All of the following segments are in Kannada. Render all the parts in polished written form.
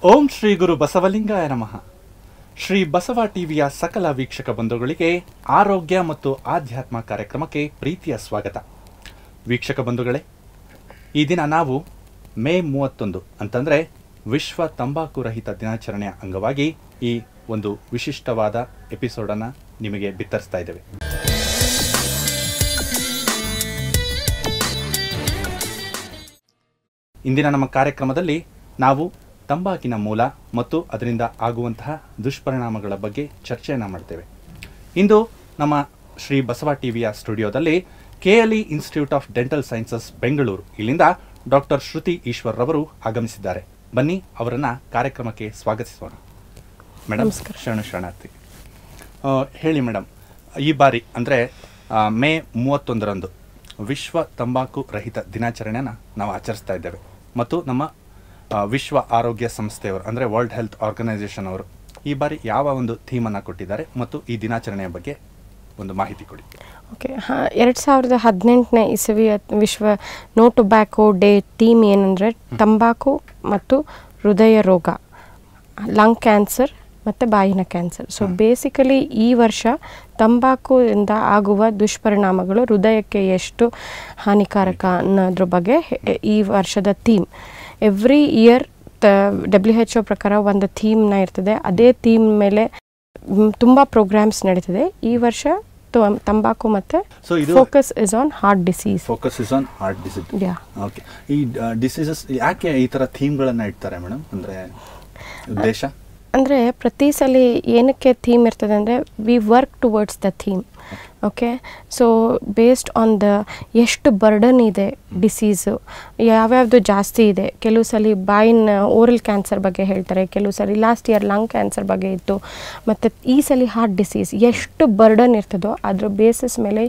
ಓಂ ಶ್ರೀ ಗುರು ಬಸವಲಿಂಗಾಯ ನಮಃ. ಶ್ರೀ ಬಸವ ಟಿವಿಯ ಸಕಲ ವೀಕ್ಷಕ ಬಂಧುಗಳಿಗೆ ಆರೋಗ್ಯ ಮತ್ತು ಆಧ್ಯಾತ್ಮ ಕಾರ್ಯಕ್ರಮಕ್ಕೆ ಪ್ರೀತಿಯ ಸ್ವಾಗತ. ವೀಕ್ಷಕ ಬಂಧುಗಳೇ, ಈ ದಿನ ನಾವು ಮೇ 31 ಅಂತಂದರೆ ವಿಶ್ವ ತಂಬಾಕು ರಹಿತ ದಿನಾಚರಣೆಯ ಅಂಗವಾಗಿ ಈ ಒಂದು ವಿಶಿಷ್ಟವಾದ ಎಪಿಸೋಡನ್ನು ನಿಮಗೆ ಬಿತ್ತರಿಸ್ತಾ ಇದ್ದೇವೆ. ಇಂದಿನ ನಮ್ಮ ಕಾರ್ಯಕ್ರಮದಲ್ಲಿ ನಾವು ತಂಬಾಕಿನ ಮೂಲ ಮತ್ತು ಅದರಿಂದ ಆಗುವಂತಹ ದುಷ್ಪರಿಣಾಮಗಳ ಬಗ್ಗೆ ಚರ್ಚೆಯನ್ನು ಮಾಡ್ತೇವೆ. ಇಂದು ನಮ್ಮ ಶ್ರೀ ಬಸವ ಟಿವಿಯ ಸ್ಟುಡಿಯೋದಲ್ಲಿ KLE institute of dental sciences Bengaluru ಇಲ್ಲಿಂದ ಡಾಕ್ಟರ್ ಶ್ರುತಿ ಈಶ್ವರ್ ರವರು ಆಗಮಿಸಿದ್ದಾರೆ. ಬನ್ನಿ ಅವರನ್ನು ಕಾರ್ಯಕ್ರಮಕ್ಕೆ ಸ್ವಾಗತಿಸೋಣ. ಮೇಡಮ್ ಶರಣಾರ್ಥಿ. ಹೇಳಿ ಮೇಡಮ್, ಈ ಬಾರಿ ಅಂದರೆ ಮೇ 31ರಂದು ವಿಶ್ವ ತಂಬಾಕು ರಹಿತ ದಿನಾಚರಣೆಯನ್ನು ನಾವು ಆಚರಿಸ್ತಾ ಇದ್ದೇವೆ ಮತ್ತು ನಮ್ಮ ವಿಶ್ವ ಆರೋಗ್ಯ ಸಂಸ್ಥೆಯವರು ಅಂದರೆ ವರ್ಲ್ಡ್ ಹೆಲ್ತ್ ಆರ್ಗನೈಸೇಷನ್ ಅವರು ಈ ಬಾರಿ ಯಾವ ಒಂದು ಥೀಮನ್ನು ಕೊಟ್ಟಿದ್ದಾರೆ ಮತ್ತು ಈ ದಿನಾಚರಣೆಯ ಬಗ್ಗೆ ಒಂದು ಮಾಹಿತಿ ಕೊಡಿ. ಓಕೆ, 2018ನೇ ಇಸವಿಯ ವಿಶ್ವ ನೋ ಟೊಬ್ಯಾಕೋ ಡೇ ಥೀಮ್ ಏನಂದರೆ ತಂಬಾಕು ಮತ್ತು ಹೃದಯ ರೋಗ, ಲಂಗ್ ಕ್ಯಾನ್ಸರ್ ಮತ್ತು ಬಾಯಿನ ಕ್ಯಾನ್ಸರ್. ಸೊ ಬೇಸಿಕಲಿ ಈ ವರ್ಷ ತಂಬಾಕುವಿಂದ ಆಗುವ ದುಷ್ಪರಿಣಾಮಗಳು ಹೃದಯಕ್ಕೆ ಎಷ್ಟು ಹಾನಿಕಾರಕ ಅನ್ನೋದ್ರ ಬಗ್ಗೆ ಈ ವರ್ಷದ ಥೀಮ್. ಎವ್ರಿ ಇಯರ್ WHO ಪ್ರಕಾರ ಒಂದು ಥೀಮ್ನ ಇರ್ತದೆ. ಅದೇ ಥೀಮ್ ಮೇಲೆ ತುಂಬ ಪ್ರೋಗ್ರಾಮ್ಸ್ ನಡೀತದೆ. ಈ ವರ್ಷ ತಂಬಾಕು ಮತ್ತು focus is on heart disease. Yeah, okay. ಈ ಡಿಸೀಸಸ್ ಯಾಕೆ ಈ ಥರ ಥೀಮ್ಗಳನ್ನು ಇಡ್ತಾರೆ ಮೇಡಮ್? ಅಂದರೆ ಉದ್ದೇಶ ಅಂದರೆ ಪ್ರತಿ ಸಲ ಏನಕ್ಕೆ ಥೀಮ್ ಇರ್ತದೆ ಅಂದರೆ we work towards the theme. Okay, so based on the ಎಷ್ಟು ಬರ್ಡನ್ ಇದೆ ಡಿಸೀಸು, ಯಾವ್ಯಾವುದು ಜಾಸ್ತಿ ಇದೆ. ಕೆಲವು ಸಲ ಬಾಯಿನ ಓರಲ್ ಕ್ಯಾನ್ಸರ್ ಬಗ್ಗೆ ಹೇಳ್ತಾರೆ, ಕೆಲವು ಸಲ ಲಾಸ್ಟ್ ಇಯರ್ ಲಂಗ್ ಕ್ಯಾನ್ಸರ್ ಬಗ್ಗೆ ಇತ್ತು, ಮತ್ತು ಈ ಸಲ ಹಾರ್ಟ್ ಡಿಸೀಸ್ ಎಷ್ಟು ಬರ್ಡನ್ ಇರ್ತದೋ ಅದ್ರ ಬೇಸಿಸ್ ಮೇಲೆ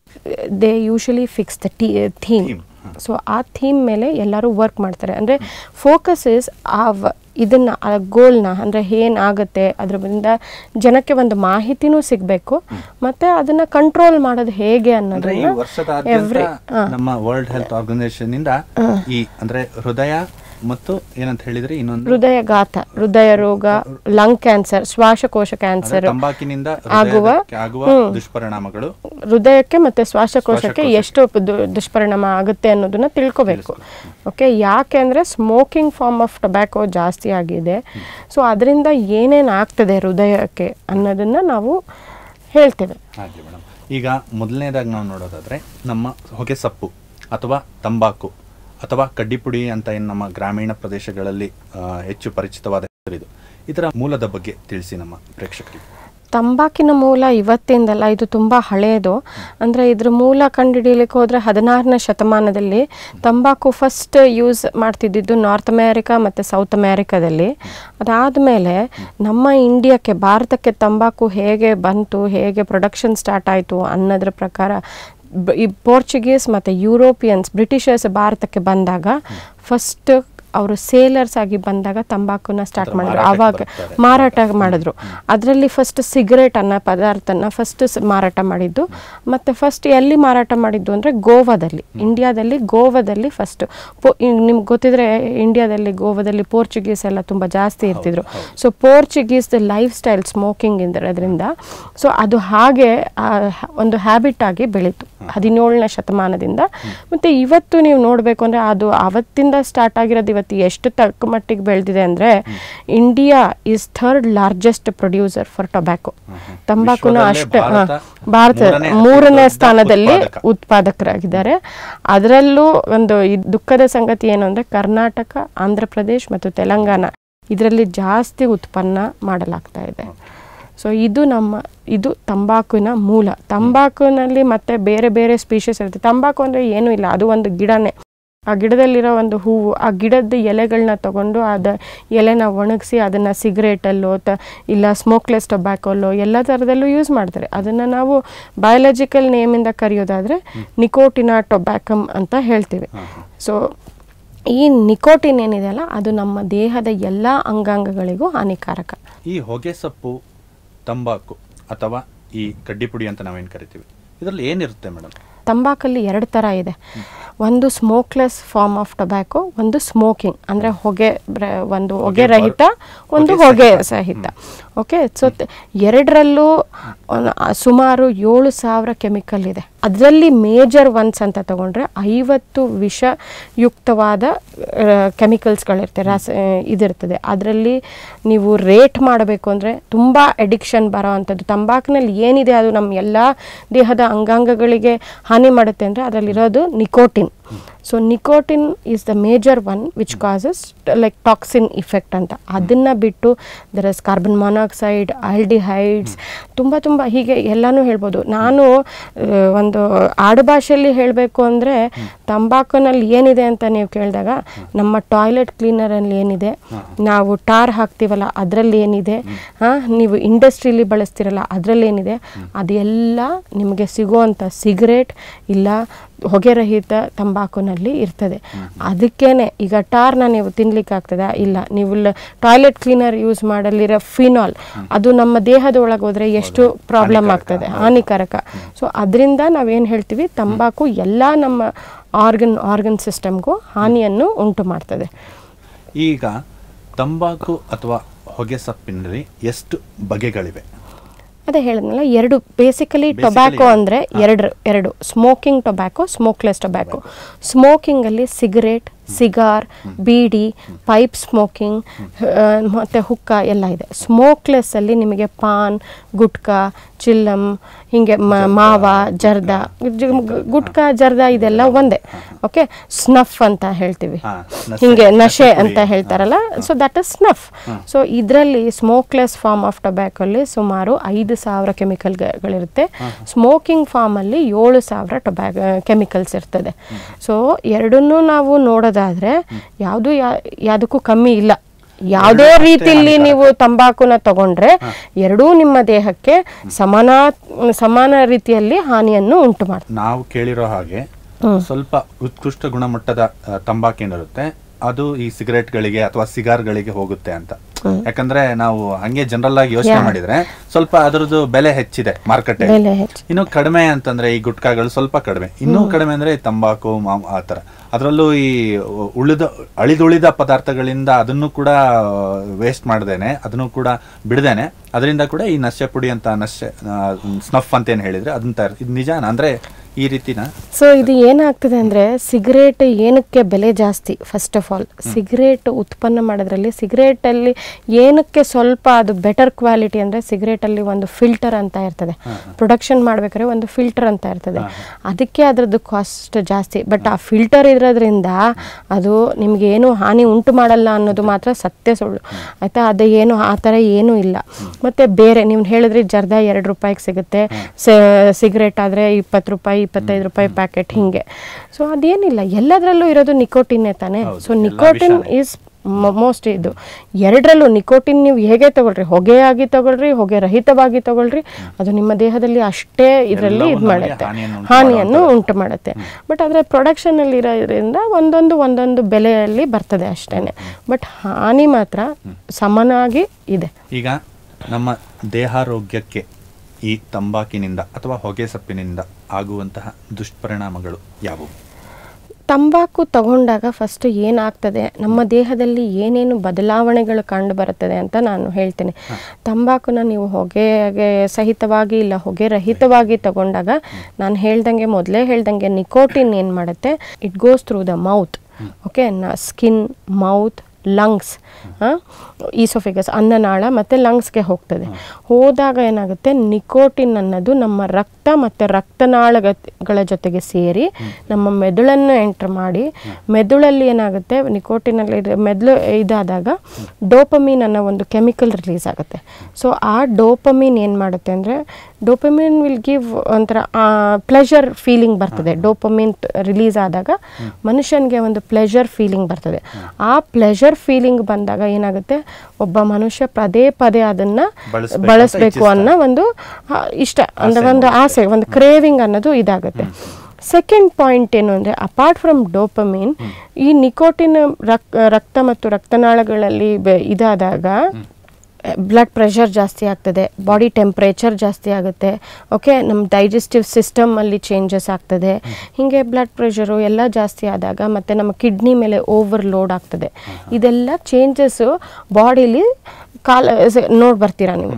they usually fix the theme. So ಆ ಥೀಮ್ ಮೇಲೆ ಎಲ್ಲರೂ ವರ್ಕ್ ಮಾಡ್ತಾರೆ. ಅಂದರೆ ಫೋಕಸ್ ಇಸ್ ಇದನ್ನು ಆ ಗೋಲ್ನ ಅಂದರೆ ಏನಾಗುತ್ತೆ ಅದರಿಂದ ಜನಕ್ಕೆ ಒಂದು ಮಾಹಿತಿನೂ ಸಿಗಬೇಕು ಮತ್ತು ಅದನ್ನು ಕಂಟ್ರೋಲ್ ಮಾಡೋದು ಹೇಗೆ ಅನ್ನೋದನ್ನ ನಮ್ಮ ವರ್ಲ್ಡ್ ಹೆಲ್ತ್ ಆರ್ಗನೈಸೇಷನ್ ಇಂದ ಈ ಅಂದರೆ ಹೃದಯ ಮತ್ತು ಏನಂತ ಹೇಳಿದ್ರೆ ಇನ್ನೊಂದು ಹೃದಯಘಾತ, ಹೃದಯ ರೋಗ, ಲಂಗ್ ಕ್ಯಾನ್ಸರ್, ಶ್ವಾಸಕೋಶ ಕ್ಯಾನ್ಸರ್ ತಂಬಾಕಿನಿಂದ ಆಗುವ ದುಷ್ಪರಿಣಾಮಗಳು ಹೃದಯಕ್ಕೆ ಮತ್ತು ಶ್ವಾಸಕೋಶಕ್ಕೆ ಎಷ್ಟು ದುಷ್ಪರಿಣಾಮ ಆಗುತ್ತೆ ಅನ್ನೋದನ್ನ ತಿಳ್ಕೋಬೇಕು. ಓಕೆ, ಯಾಕೆ ಅಂದರೆ ಸ್ಮೋಕಿಂಗ್ ಫಾರ್ಮ್ ಆಫ್ ಟೊಬ್ಯಾಕೋ ಜಾಸ್ತಿ ಆಗಿದೆ. ಸೊ ಅದರಿಂದ ಏನೇನು ಆಗ್ತದೆ ಹೃದಯಕ್ಕೆ ಅನ್ನೋದನ್ನ ನಾವು ಹೇಳ್ತೇವೆ. ಹಾಗೆ ಮೇಡಮ್, ಈಗ ಮೊದಲನೇದಾಗಿ ನಾವು ನೋಡೋದಾದ್ರೆ ನಮ್ಮ ಹೊಗೆ ಸೊಪ್ಪು ಅಥವಾ ತಂಬಾಕು ಅಥವಾ ಕಡ್ಡಿಪುಡಿ ಅಂತ ಏನು ನಮ್ಮ ಗ್ರಾಮೀಣ ಪ್ರದೇಶಗಳಲ್ಲಿ ಹೆಚ್ಚು ಪರಿಚಿತವಾದ ಹೆಸರಿದು, ಇದರ ಮೂಲದ ಬಗ್ಗೆ ತಿಳಿಸಿ ನಮ್ಮ ಪ್ರೇಕ್ಷಕರಿಗೆ. ತಂಬಾಕಿನ ಮೂಲ ಇವತ್ತಿಂದಲ್ಲ, ಇದು ತುಂಬ ಹಳೆಯದು. ಅಂದರೆ ಇದ್ರ ಮೂಲ ಕಂಡುಹಿಡಿಯಲಿಕ್ಕೆ ಹೋದರೆ 16ನೇ ಶತಮಾನದಲ್ಲಿ ತಂಬಾಕು ಫಸ್ಟ್ ಯೂಸ್ ಮಾಡ್ತಿದ್ದಿದ್ದು ನಾರ್ತ್ ಅಮೇರಿಕಾ ಮತ್ತು ಸೌತ್ ಅಮೇರಿಕಾದಲ್ಲಿ. ಅದಾದಮೇಲೆ ನಮ್ಮ ಇಂಡಿಯಾಕ್ಕೆ, ಭಾರತಕ್ಕೆ ತಂಬಾಕು ಹೇಗೆ ಬಂತು, ಹೇಗೆ ಪ್ರೊಡಕ್ಷನ್ ಸ್ಟಾರ್ಟ್ ಆಯಿತು ಅನ್ನೋದ್ರ ಪ್ರಕಾರ ಈ ಪೋರ್ಚುಗೀಸ್ ಮತ್ತು ಯುರೋಪಿಯನ್ಸ್, ಬ್ರಿಟಿಷರ್ಸ್ ಭಾರತಕ್ಕೆ ಬಂದಾಗ ಫಸ್ಟ್ ಅವರು ಸೇಲರ್ಸ್ ಆಗಿ ಬಂದಾಗ ತಂಬಾಕುನ ಸ್ಟಾರ್ಟ್ ಮಾಡಿದ್ರು. ಆವಾಗ ಮಾರಾಟ ಮಾಡಿದ್ರು. ಅದರಲ್ಲಿ ಫಸ್ಟ್ ಸಿಗರೇಟ್ ಅನ್ನೋ ಪದಾರ್ಥನ ಫಸ್ಟ್ ಮಾರಾಟ ಮಾಡಿದ್ದು. ಮತ್ತು ಫಸ್ಟ್ ಎಲ್ಲಿ ಮಾರಾಟ ಮಾಡಿದ್ದು ಅಂದರೆ ಗೋವಾದಲ್ಲಿ, ಇಂಡಿಯಾದಲ್ಲಿ ಗೋವಾದಲ್ಲಿ ಫಸ್ಟ್. ನಿಮ್ಗೆ ಗೊತ್ತಿದ್ರೆ ಇಂಡಿಯಾದಲ್ಲಿ ಗೋವಾದಲ್ಲಿ ಪೋರ್ಚುಗೀಸ್ ಎಲ್ಲ ತುಂಬ ಜಾಸ್ತಿ ಇರ್ತಿದ್ರು. So Portuguese lifestyle smoking ಅದರಿಂದ. ಸೊ ಅದು ಹಾಗೆ ಒಂದು ಹ್ಯಾಬಿಟ್ ಆಗಿ ಬೆಳೀತು 17ನೇ ಶತಮಾನದಿಂದ. ಮತ್ತು ಇವತ್ತು ನೀವು ನೋಡಬೇಕು ಅಂದರೆ ಅದು ಅವತ್ತಿಂದ ಸ್ಟಾರ್ಟ್ ಆಗಿರೋದು ಇವತ್ತು ಎಷ್ಟು ತಕ್ಕ ಮಟ್ಟಿಗೆ ಬೆಳೆದಿದೆ ಅಂದರೆ India is 3rd largest producer for tobacco. ತಂಬಾಕುನ ಅಷ್ಟೇ ಭಾರತ 3ನೇ ಸ್ಥಾನದಲ್ಲಿ ಉತ್ಪಾದಕರಾಗಿದ್ದಾರೆ. ಅದರಲ್ಲೂ ಒಂದು ದುಃಖದ ಸಂಗತಿ ಏನು ಅಂದರೆ ಕರ್ನಾಟಕ, ಆಂಧ್ರ ಪ್ರದೇಶ್ ಮತ್ತು ತೆಲಂಗಾಣ ಇದರಲ್ಲಿ ಜಾಸ್ತಿ ಉತ್ಪನ್ನ ಮಾಡಲಾಗ್ತಾ ಇದೆ. ಸೊ ಇದು ತಂಬಾಕುವಿನ ಮೂಲ. ತಂಬಾಕುನಲ್ಲಿ ಮತ್ತೆ ಬೇರೆ ಬೇರೆ ಸ್ಪೀಷೀಸ್ ಇರುತ್ತೆ. ತಂಬಾಕು ಅಂದರೆ ಏನೂ ಇಲ್ಲ, ಅದು ಒಂದು ಗಿಡನೇ. ಆ ಗಿಡದಲ್ಲಿರೋ ಒಂದು ಹೂವು, ಆ ಗಿಡದ ಎಲೆಗಳನ್ನ ತಗೊಂಡು ಎಲೆನ ಒಣಗಿಸಿ ಅದನ್ನು ಸಿಗರೇಟಲ್ಲೋ ಇಲ್ಲ ಸ್ಮೋಕ್ಲೆಸ್ ಟೊಬ್ಯಾಕೋಲ್ಲೋ ಎಲ್ಲ ಥರದಲ್ಲೂ ಯೂಸ್ ಮಾಡ್ತಾರೆ. ಅದನ್ನು ನಾವು ಬಯಾಲಜಿಕಲ್ ನೇಮಿಂದ ಕರೆಯೋದಾದರೆ ನಿಕೋಟಿನಾ ಟೊಬ್ಯಾಕಮ್ ಅಂತ ಹೇಳ್ತೀವಿ. ಸೊ ಈ ನಿಕೋಟಿನ್ ಏನಿದೆಯಲ್ಲ ಅದು ನಮ್ಮ ದೇಹದ ಎಲ್ಲ ಅಂಗಾಂಗಗಳಿಗೂ ಹಾನಿಕಾರಕ. ಈ ಹೊಗೆ ಸೊಪ್ಪು, ತಂಬಾಕು ಅಥವಾ ಈ ಕಡ್ಡಿಪುಡಿ ಅಂತ ನಾವೇನು ಕರಿತೀವಿ, ಇದರಲ್ಲಿ ಏನಿರುತ್ತೆ ಮೇಡಮ್? ತಂಬಾಕಲ್ಲಿ 2 ಥರ ಇದೆ. ಒಂದು ಸ್ಮೋಕ್ಲೆಸ್ ಫಾರ್ಮ್ ಆಫ್ ಟೊಬ್ಯಾಕೊ, ಒಂದು ಸ್ಮೋಕಿಂಗ್ ಅಂದರೆ ಒಂದು ಹೊಗೆ ರಹಿತ, ಒಂದು ಹೊಗೆ ಸಹಿತ. ಓಕೆ, ಸೊ ಎರಡರಲ್ಲೂ ಸುಮಾರು 7,000 ಕೆಮಿಕಲ್ ಇದೆ. ಅದರಲ್ಲಿ ಮೇಜರ್ ಒನ್ಸ್ ಅಂತ ತಗೊಂಡ್ರೆ 50 ವಿಷಯುಕ್ತವಾದ ಕೆಮಿಕಲ್ಸ್ಗಳಿರುತ್ತೆ, ಇದಿರ್ತದೆ. ಅದರಲ್ಲಿ ನೀವು ರೇಟ್ ಮಾಡಬೇಕು ಅಂದರೆ ತುಂಬ ಅಡಿಕ್ಷನ್ ಬರೋ ಅಂಥದ್ದು. ತಂಬಾಕಿನಲ್ಲಿ ಏನಿದೆ ಅದು ನಮ್ಮ ಎಲ್ಲ ದೇಹದ ಅಂಗಾಂಗಗಳಿಗೆ ಹಾನಿ ಮಾಡುತ್ತೆ ಅಂದರೆ ಅದರಲ್ಲಿರೋದು nicotine. So nicotine is the major one which causes like toxin effect ಅಂತ. ಅದನ್ನು ಬಿಟ್ಟು there is carbon monoxide, aldehydes, ತುಂಬ ಹೀಗೆ ಎಲ್ಲನೂ ಹೇಳ್ಬೋದು. ನಾನು ಒಂದು ಆಡುಭಾಷೆಯಲ್ಲಿ ಹೇಳಬೇಕು ಅಂದರೆ ತಂಬಾಕುನಲ್ಲಿ ಏನಿದೆ ಅಂತ ನೀವು ಕೇಳಿದಾಗ ನಮ್ಮ ಟಾಯ್ಲೆಟ್ ಕ್ಲೀನರಲ್ಲಿ ಏನಿದೆ, ನಾವು ಟಾರ್ ಹಾಕ್ತೀವಲ್ಲ ಅದರಲ್ಲಿ ಏನಿದೆ, ನೀವು ಇಂಡಸ್ಟ್ರಿಯಲ್ಲಿ ಬಳಸ್ತಿರಲ್ಲ ಅದರಲ್ಲಿ ಏನಿದೆ, ಅದೆಲ್ಲ ನಿಮಗೆ ಸಿಗುವಂಥ ಸಿಗರೇಟ್ ಇಲ್ಲ ಹೊಗೆ ರಹಿತ ತಂಬಾಕುನಲ್ಲಿ ಇರ್ತದೆ. ಅದಕ್ಕೇನೆ ಈಗ ಟಾರ್ನ ನೀವು ತಿನ್ಲಿಕ್ಕೆ ಆಗ್ತದಾ? ಇಲ್ಲ. ನೀವು ಟಾಯ್ಲೆಟ್ ಕ್ಲೀನರ್ ಯೂಸ್ ಮಾಡಲಿರೋ ಫಿನಾಲ್ ಅದು ನಮ್ಮ ದೇಹದ ಒಳಗೆ ಹೋದರೆ ಎಷ್ಟು ಪ್ರಾಬ್ಲಮ್ ಆಗ್ತದೆ, ಹಾನಿಕಾರಕ. ಸೊ ಅದರಿಂದ ನಾವೇನು ಹೇಳ್ತೀವಿ, ತಂಬಾಕು ಎಲ್ಲ ನಮ್ಮ ಆರ್ಗನ್ ಸಿಸ್ಟಮ್ಗೂ ಹಾನಿಯನ್ನು ಉಂಟು ಮಾಡ್ತದೆ. ಈಗ ತಂಬಾಕು ಅಥವಾ ಹೊಗೆ ಸೊಪ್ಪಿನಲ್ಲಿ ಎಷ್ಟು ಬಗೆಗಳಿವೆ? ಅದೇ ಹೇಳಿದ್ನಲ್ಲ, ಎರಡು ಬೇಸಿಕಲಿ ಟೊಬ್ಯಾಕೊ ಅಂದರೆ ಎರಡು ಸ್ಮೋಕಿಂಗ್ ಟೊಬ್ಯಾಕೊ, ಸ್ಮೋಕ್ಲೆಸ್ ಟೊಬ್ಯಾಕೊ. ಸ್ಮೋಕಿಂಗಲ್ಲಿ cigarette, cigar, bidi, pipe smoking ಮತ್ತು ಹುಕ್ಕ ಎಲ್ಲ ಇದೆ. ಸ್ಮೋಕ್ಲೆಸ್ಸಲ್ಲಿ ನಿಮಗೆ ಪಾನ್, ಗುಟ್ಕಾ, ಚಿಲ್ಲಮ್, ಹೀಗೆ ಮಾವ, ಜರ್ದ, ಗುಟ್ಕಾ, ಜರ್ದ ಇದೆಲ್ಲ ಒಂದೇ. ಓಕೆ, ಸ್ನಫ್ ಅಂತ ಹೇಳ್ತೀವಿ, ಹೀಗೆ ನಶೆ ಅಂತ ಹೇಳ್ತಾರಲ್ಲ, so that is snuff. So ಇದರಲ್ಲಿ ಸ್ಮೋಕ್ಲೆಸ್ ಫಾರ್ಮ್ ಆಫ್ ಟೊಬ್ಯಾಕೊಲ್ಲಿ ಸುಮಾರು 5,000 ಕೆಮಿಕಲ್ಗಳಿರುತ್ತೆ. ಸ್ಮೋಕಿಂಗ್ ಫಾರ್ಮಲ್ಲಿ 7,000 ಕೆಮಿಕಲ್ಸ್ ಇರ್ತದೆ. ಸೊ ಎರಡನ್ನೂ ನಾವು ನೋಡೋದಾದರೆ ಯಾವುದಕ್ಕೂ ಕಮ್ಮಿ ಇಲ್ಲ. ಯಾವುದೇ ರೀತಿಯಲ್ಲಿ ನೀವು ತಂಬಾಕುನ ತಗೊಂಡ್ರೆ ಎರಡೂ ನಿಮ್ಮ ದೇಹಕ್ಕೆ ಸಮಾನ ರೀತಿಯಲ್ಲಿ ಹಾನಿಯನ್ನು ಉಂಟು ಮಾಡ್ತದೆ. ನಾವು ಕೇಳಿರೋ ಹಾಗೆ ಸ್ವಲ್ಪ ಉತ್ಕೃಷ್ಟ ಗುಣಮಟ್ಟದ ತಂಬಾಕೇನಿರುತ್ತೆ ಅದು ಈ ಸಿಗರೇಟ್ಗಳಿಗೆ ಅಥವಾ ಸಿಗಾರ್ಗಳಿಗೆ ಹೋಗುತ್ತೆ ಅಂತ. ಯಾಕಂದ್ರೆ ನಾವು ಹಂಗೆ ಜನರಲ್ ಆಗಿ ಯೋಚನೆ ಮಾಡಿದ್ರೆ ಸ್ವಲ್ಪ ಅದರದ್ದು ಬೆಲೆ ಹೆಚ್ಚಿದೆ ಮಾರ್ಕೆಟ್. ಇನ್ನು ಕಡಿಮೆ ಅಂತಂದ್ರೆ ಈ ಗುಟ್ಕಾಗಳು ಸ್ವಲ್ಪ ಕಡಿಮೆ, ಇನ್ನೂ ಕಡಿಮೆ ಅಂದ್ರೆ ತಂಬಾಕು, ಆ ತರ. ಅದರಲ್ಲೂ ಈ ಅಳಿದುಳಿದ ಪದಾರ್ಥಗಳಿಂದ ಅದನ್ನು ಕೂಡ ವೇಸ್ಟ್ ಮಾಡ್ದೇನೆ, ಅದನ್ನು ಕೂಡ ಬಿಡದೇನೆ, ಅದರಿಂದ ಕೂಡ ಈ ನಶೆ ಪುಡಿ ಅಂತ ಸ್ನಫ್ ಅಂತ ಏನ್ ಹೇಳಿದ್ರೆ ಅದನ್ನ ಇದು ನಿಜಾನ ಅಂದ್ರೆ ಈ ರೀತಿನ? ಸೊ ಇದು ಏನಾಗ್ತದೆ ಅಂದರೆ, ಸಿಗರೇಟ್ ಏನಕ್ಕೆ ಬೆಲೆ ಜಾಸ್ತಿ? ಫಸ್ಟ್ ಆಫ್ ಆಲ್ ಸಿಗರೇಟ್ ಉತ್ಪನ್ನ ಮಾಡೋದ್ರಲ್ಲಿ ಸಿಗರೇಟಲ್ಲಿ ಏನಕ್ಕೆ ಸ್ವಲ್ಪ ಅದು ಬೆಟರ್ ಕ್ವಾಲಿಟಿ ಅಂದರೆ, ಸಿಗರೇಟಲ್ಲಿ ಒಂದು ಫಿಲ್ಟರ್ ಅಂತ ಇರ್ತದೆ, ಪ್ರೊಡಕ್ಷನ್ ಮಾಡ್ಬೇಕಾದ್ರೆ ಒಂದು ಫಿಲ್ಟರ್ ಅಂತ ಇರ್ತದೆ, ಅದಕ್ಕೆ ಅದರದ್ದು ಕಾಸ್ಟ್ ಜಾಸ್ತಿ. ಬಟ್ ಆ ಫಿಲ್ಟರ್ ಇರೋದ್ರಿಂದ ಅದು ನಿಮ್ಗೆ ಏನು ಹಾನಿ ಉಂಟು ಮಾಡಲ್ಲ ಅನ್ನೋದು ಮಾತ್ರ ಸತ್ಯ ಸುಳ್ಳು, ಆಯಿತಾ? ಅದು ಏನು ಆ ಥರ ಏನೂ ಇಲ್ಲ. ಮತ್ತು ಬೇರೆ ನೀವು ಹೇಳಿದ್ರಿ ಜರ್ದ 2 ರೂಪಾಯಿಗೆ ಸಿಗುತ್ತೆ, ಸಿಗರೇಟ್ ಆದರೆ 20 ರೂಪಾಯಿ 25 ರೂಪಾಯಿ ಪ್ಯಾಕೆಟ್ ಹಿಂಗೆ. ಸೊ ಅದೇನಿಲ್ಲ, ಎಲ್ಲದರಲ್ಲೂ ಇರೋದು ನಿಕೋಟಿನ್ನೇ ತಾನೆ. So nicotine is most. ಇದು ಎರಡರಲ್ಲೂ ನಿಕೋಟಿನ್ ನೀವು ಹೇಗೆ ತಗೊಳ್ರಿ, ಹೊಗೆಯಾಗಿ ತಗೊಳ್ರಿ, ಹೊಗೆ ರಹಿತವಾಗಿ ತಗೊಳ್ರಿ, ಅದು ನಿಮ್ಮ ದೇಹದಲ್ಲಿ ಅಷ್ಟೇ ಇದರಲ್ಲಿ ಇದು ಮಾಡುತ್ತೆ, ಹಾನಿಯನ್ನು ಉಂಟು ಮಾಡುತ್ತೆ. ಬಟ್ ಅದರ ಪ್ರೊಡಕ್ಷನಲ್ಲಿ ಇರೋದ್ರಿಂದ ಒಂದೊಂದು ಬೆಲೆಯಲ್ಲಿ ಬರ್ತದೆ ಅಷ್ಟೇ. ಬಟ್ ಹಾನಿ ಮಾತ್ರ ಸಮನಾಗಿ ಇದೆ. ಈಗ ನಮ್ಮ ದೇಹಾರೋಗ್ಯಕ್ಕೆ ಈ ತಂಬಾಕಿನಿಂದ ಅಥವಾ ಹೊಗೆ ಸೊಪ್ಪಿನಿಂದ ಆಗುವಂತಹ ದುಷ್ಪರಿಣಾಮಗಳು ಯಾವುವು? ತಂಬಾಕು ತಗೊಂಡಾಗ ಫಸ್ಟ್ ಏನಾಗ್ತದೆ, ನಮ್ಮ ದೇಹದಲ್ಲಿ ಏನೇನು ಬದಲಾವಣೆಗಳು ಕಂಡು ಬರುತ್ತದೆ ಅಂತ ನಾನು ಹೇಳ್ತೇನೆ. ತಂಬಾಕುನ ನೀವು ಹೊಗೆಗೆ ಸಹಿತವಾಗಿ ಇಲ್ಲ ಹೊಗೆ ರಹಿತವಾಗಿ ತಗೊಂಡಾಗ ನಾನು ಮೊದಲೇ ಹೇಳ್ದಂಗೆ ನಿಕೋಟಿನ್ ಏನು ಮಾಡುತ್ತೆ, it goes through the mouth. Okay, skin, mouth, lungs, oesophagus ಅನ್ನನಾಳ ಮತ್ತು ಲಂಗ್ಸ್ಗೆ ಹೋಗ್ತದೆ. ಹೋದಾಗ ಏನಾಗುತ್ತೆ, ನಿಕೋಟಿನ್ ಅನ್ನೋದು ನಮ್ಮ ರಕ್ತ ಮತ್ತು ರಕ್ತನಾಳಗಳ ಜೊತೆಗೆ ಸೇರಿ ನಮ್ಮ ಮೆದುಳನ್ನು ಎಂಟರ್ ಮಾಡಿ, ಮೆದುಳಲ್ಲಿ ಏನಾಗುತ್ತೆ, ನಿಕೋಟಿನಲ್ಲಿ ಮೆದುಳು ಇದಾದಾಗ ಡೋಪಮೀನ್ ಅನ್ನೋ ಒಂದು ಕೆಮಿಕಲ್ ರಿಲೀಸ್ ಆಗುತ್ತೆ. ಸೊ ಆ ಡೋಪಮೀನ್ ಏನು ಮಾಡುತ್ತೆ ಅಂದರೆ, ಡೋಪಮೀನ್ ವಿಲ್ ಗಿವ್ ಒಂಥರ ಪ್ಲೆಷರ್ ಫೀಲಿಂಗ್ ಬರ್ತದೆ. ಡೋಪಮೀನ್ ರಿಲೀಸ್ ಆದಾಗ ಮನುಷ್ಯನಿಗೆ ಒಂದು ಪ್ಲೆಷರ್ ಫೀಲಿಂಗ್ ಬರ್ತದೆ. ಆ ಪ್ಲೆಷರ್ ಫೀಲಿಂಗ್ ಬಂದಾಗ ಏನಾಗುತ್ತೆ, ಒಬ್ಬ ಮನುಷ್ಯ ಪದೇ ಪದೇ ಅದನ್ನು ಬಳಸಬೇಕು ಅನ್ನೋ ಒಂದು ಇಷ್ಟ, ಅಂದರೆ ಒಂದು ಆಸೆ, ಒಂದು ಕ್ರೇವಿಂಗ್ ಅನ್ನೋದು ಇದಾಗುತ್ತೆ. ಸೆಕೆಂಡ್ ಪಾಯಿಂಟ್ ಏನು ಅಂದರೆ, ಅಪಾರ್ಟ್ ಫ್ರಮ್ ಡೋಪಮೀನ್, ಈ ನಿಕೋಟಿನ್ ರಕ್ತ ಮತ್ತು ರಕ್ತನಾಳಗಳಲ್ಲಿ ಇದಾದಾಗ ಬ್ಲಡ್ ಪ್ರೆಷರ್ ಜಾಸ್ತಿ ಆಗ್ತದೆ, ಬಾಡಿ ಟೆಂಪ್ರೇಚರ್ ಜಾಸ್ತಿ ಆಗುತ್ತೆ. ಓಕೆ, ನಮ್ಮ ಡೈಜೆಸ್ಟಿವ್ ಸಿಸ್ಟಮಲ್ಲಿ ಚೇಂಜಸ್ ಆಗ್ತದೆ. ಹೀಗೆ ಬ್ಲಡ್ ಪ್ರೆಷರು ಎಲ್ಲ ಜಾಸ್ತಿ ಆದಾಗ ಮತ್ತು ನಮ್ಮ ಕಿಡ್ನಿ ಮೇಲೆ ಓವರ್ಲೋಡ್ ಆಗ್ತದೆ. ಇದೆಲ್ಲ ಚೇಂಜಸ್ಸು ಬಾಡಿಲಿ ನೋಡಿ ಬರ್ತೀರಾ ನೀವು.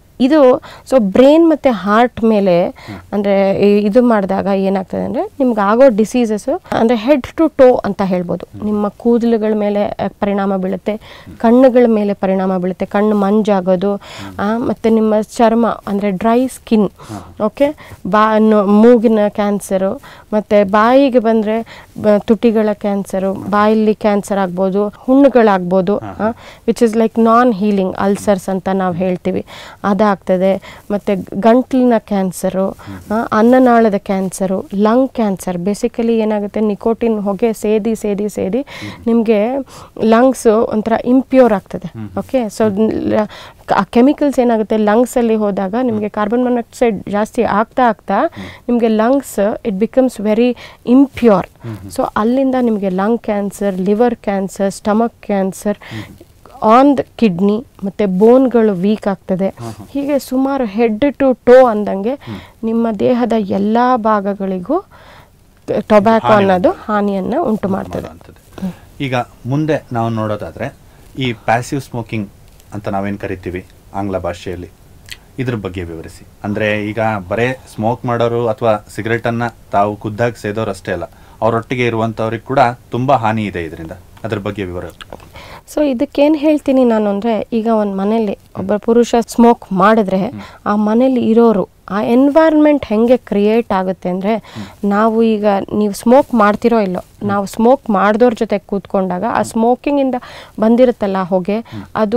ಸೊ ಬ್ರೈನ್ ಮತ್ತು ಹಾರ್ಟ್ ಮೇಲೆ ಅಂದರೆ ಇದು ಮಾಡಿದಾಗ ಏನಾಗ್ತದೆ ಅಂದರೆ ನಿಮ್ಗೆ ಆಗೋ ಡಿಸೀಸಸ್ಸು ಅಂದರೆ ಹೆಡ್ ಟು ಟೋ ಅಂತ ಹೇಳ್ಬೋದು. ನಿಮ್ಮ ಕೂದಲುಗಳ ಮೇಲೆ ಪರಿಣಾಮ ಬೀಳುತ್ತೆ, ಕಣ್ಣುಗಳ ಮೇಲೆ ಪರಿಣಾಮ ಬೀಳುತ್ತೆ, ಕಣ್ಣು ಮಂಜಾಗೋದು, ಮತ್ತು ನಿಮ್ಮ ಚರ್ಮ ಅಂದರೆ ಡ್ರೈ ಸ್ಕಿನ್, ಓಕೆ, ಮೂಗಿನ ಕ್ಯಾನ್ಸರು, ಮತ್ತು ಬಾಯಿಗೆ ಬಂದರೆ ತುಟಿಗಳ ಕ್ಯಾನ್ಸರು, ಬಾಯಲ್ಲಿ ಕ್ಯಾನ್ಸರ್ ಆಗ್ಬೋದು, ಹುಣ್ಣುಗಳಾಗ್ಬೋದು, which is like non healing ulcers ಅಂತ ನಾವು ಹೇಳ್ತೀವಿ, ಅದಾಗ್ತದೆ. ಮತ್ತು ಗಂಟ್ಲಿನ ಕ್ಯಾನ್ಸರು, ಅನ್ನನಾಳದ ಕ್ಯಾನ್ಸರು, ಲಂಗ್ ಕ್ಯಾನ್ಸರ್. ಬೇಸಿಕಲಿ ಏನಾಗುತ್ತೆ, ನಿಕೋಟಿನ್ ಹೊಗೆ ಸೇದಿ ಸೇದಿ ಸೇದಿ ನಿಮಗೆ ಲಂಗ್ಸು ಒಂಥರ ಇಂಪ್ಯೂರ್ ಆಗ್ತದೆ. ಓಕೆ, ಸೊ ಆ ಕೆಮಿಕಲ್ಸ್ ಏನಾಗುತ್ತೆ ಲಂಗ್ಸಲ್ಲಿ ಹೋದಾಗ ನಿಮಗೆ ಕಾರ್ಬನ್ ಮೊನಾಕ್ಸೈಡ್ ಜಾಸ್ತಿ ಆಗ್ತಾ ಆಗ್ತಾ ನಿಮಗೆ lungs it becomes very impure. So ಅಲ್ಲಿಂದ ನಿಮಗೆ lung cancer, liver cancer, stomach cancer, on the kidney, ಮತ್ತು ಬೋನ್ಗಳು ವೀಕ್ ಆಗ್ತದೆ. ಹೀಗೆ ಸುಮಾರು ಹೆಡ್ ಟು ಟೋ ಅಂದಂಗೆ ನಿಮ್ಮ ದೇಹದ ಎಲ್ಲ ಭಾಗಗಳಿಗೂ ಟೊಬ್ಯಾಕೊ ಅನ್ನೋದು ಹಾನಿಯನ್ನು ಉಂಟು ಮಾಡ್ತದೆ. ಈಗ ಮುಂದೆ ನಾವು ನೋಡೋದಾದರೆ ಈ ಪ್ಯಾಸಿವ್ ಸ್ಮೋಕಿಂಗ್ ಅಂತ ನಾವೇನು ಕರಿತೀವಿ ಆಂಗ್ಲ ಭಾಷೆಯಲ್ಲಿ, ಇದ್ರ ಬಗ್ಗೆ ವಿವರಿಸಿ. ಅಂದರೆ ಈಗ ಬರೇ ಸ್ಮೋಕ್ ಮಾಡೋರು ಅಥವಾ ಸಿಗರೇಟನ್ನು ತಾವು ಖುದ್ದಾಗಿ ಸೇದೋರು ಅಷ್ಟೇ ಅಲ್ಲ, ಅವರೊಟ್ಟಿಗೆ ಇರುವಂಥವ್ರಿಗೆ ಕೂಡ ತುಂಬ ಹಾನಿ ಇದೆ ಇದರಿಂದ. ಅದ್ರ ಬಗ್ಗೆ ವಿವರ. ಸೊ ಇದಕ್ಕೇನು ಹೇಳ್ತೀನಿ ನಾನು ಅಂದರೆ, ಈಗ ಒಂದು ಮನೇಲಿ ಒಬ್ಬ ಪುರುಷ ಸ್ಮೋಕ್ ಮಾಡಿದ್ರೆ ಆ ಮನೇಲಿ ಇರೋರು ಆ ಎನ್ವೈರ್ಮೆಂಟ್ ಹೆಂಗೆ ಕ್ರಿಯೇಟ್ ಆಗುತ್ತೆ ಅಂದರೆ, ನಾವು ಈಗ ನೀವು ಸ್ಮೋಕ್ ಮಾಡ್ತಿರೋ ಇಲ್ಲೋ, ನಾವು ಸ್ಮೋಕ್ ಮಾಡಿದವ್ರ ಜೊತೆ ಕೂತ್ಕೊಂಡಾಗ ಆ ಸ್ಮೋಕಿಂಗಿಂದ ಬಂದಿರುತ್ತಲ್ಲ ಹೊಗೆ, ಅದು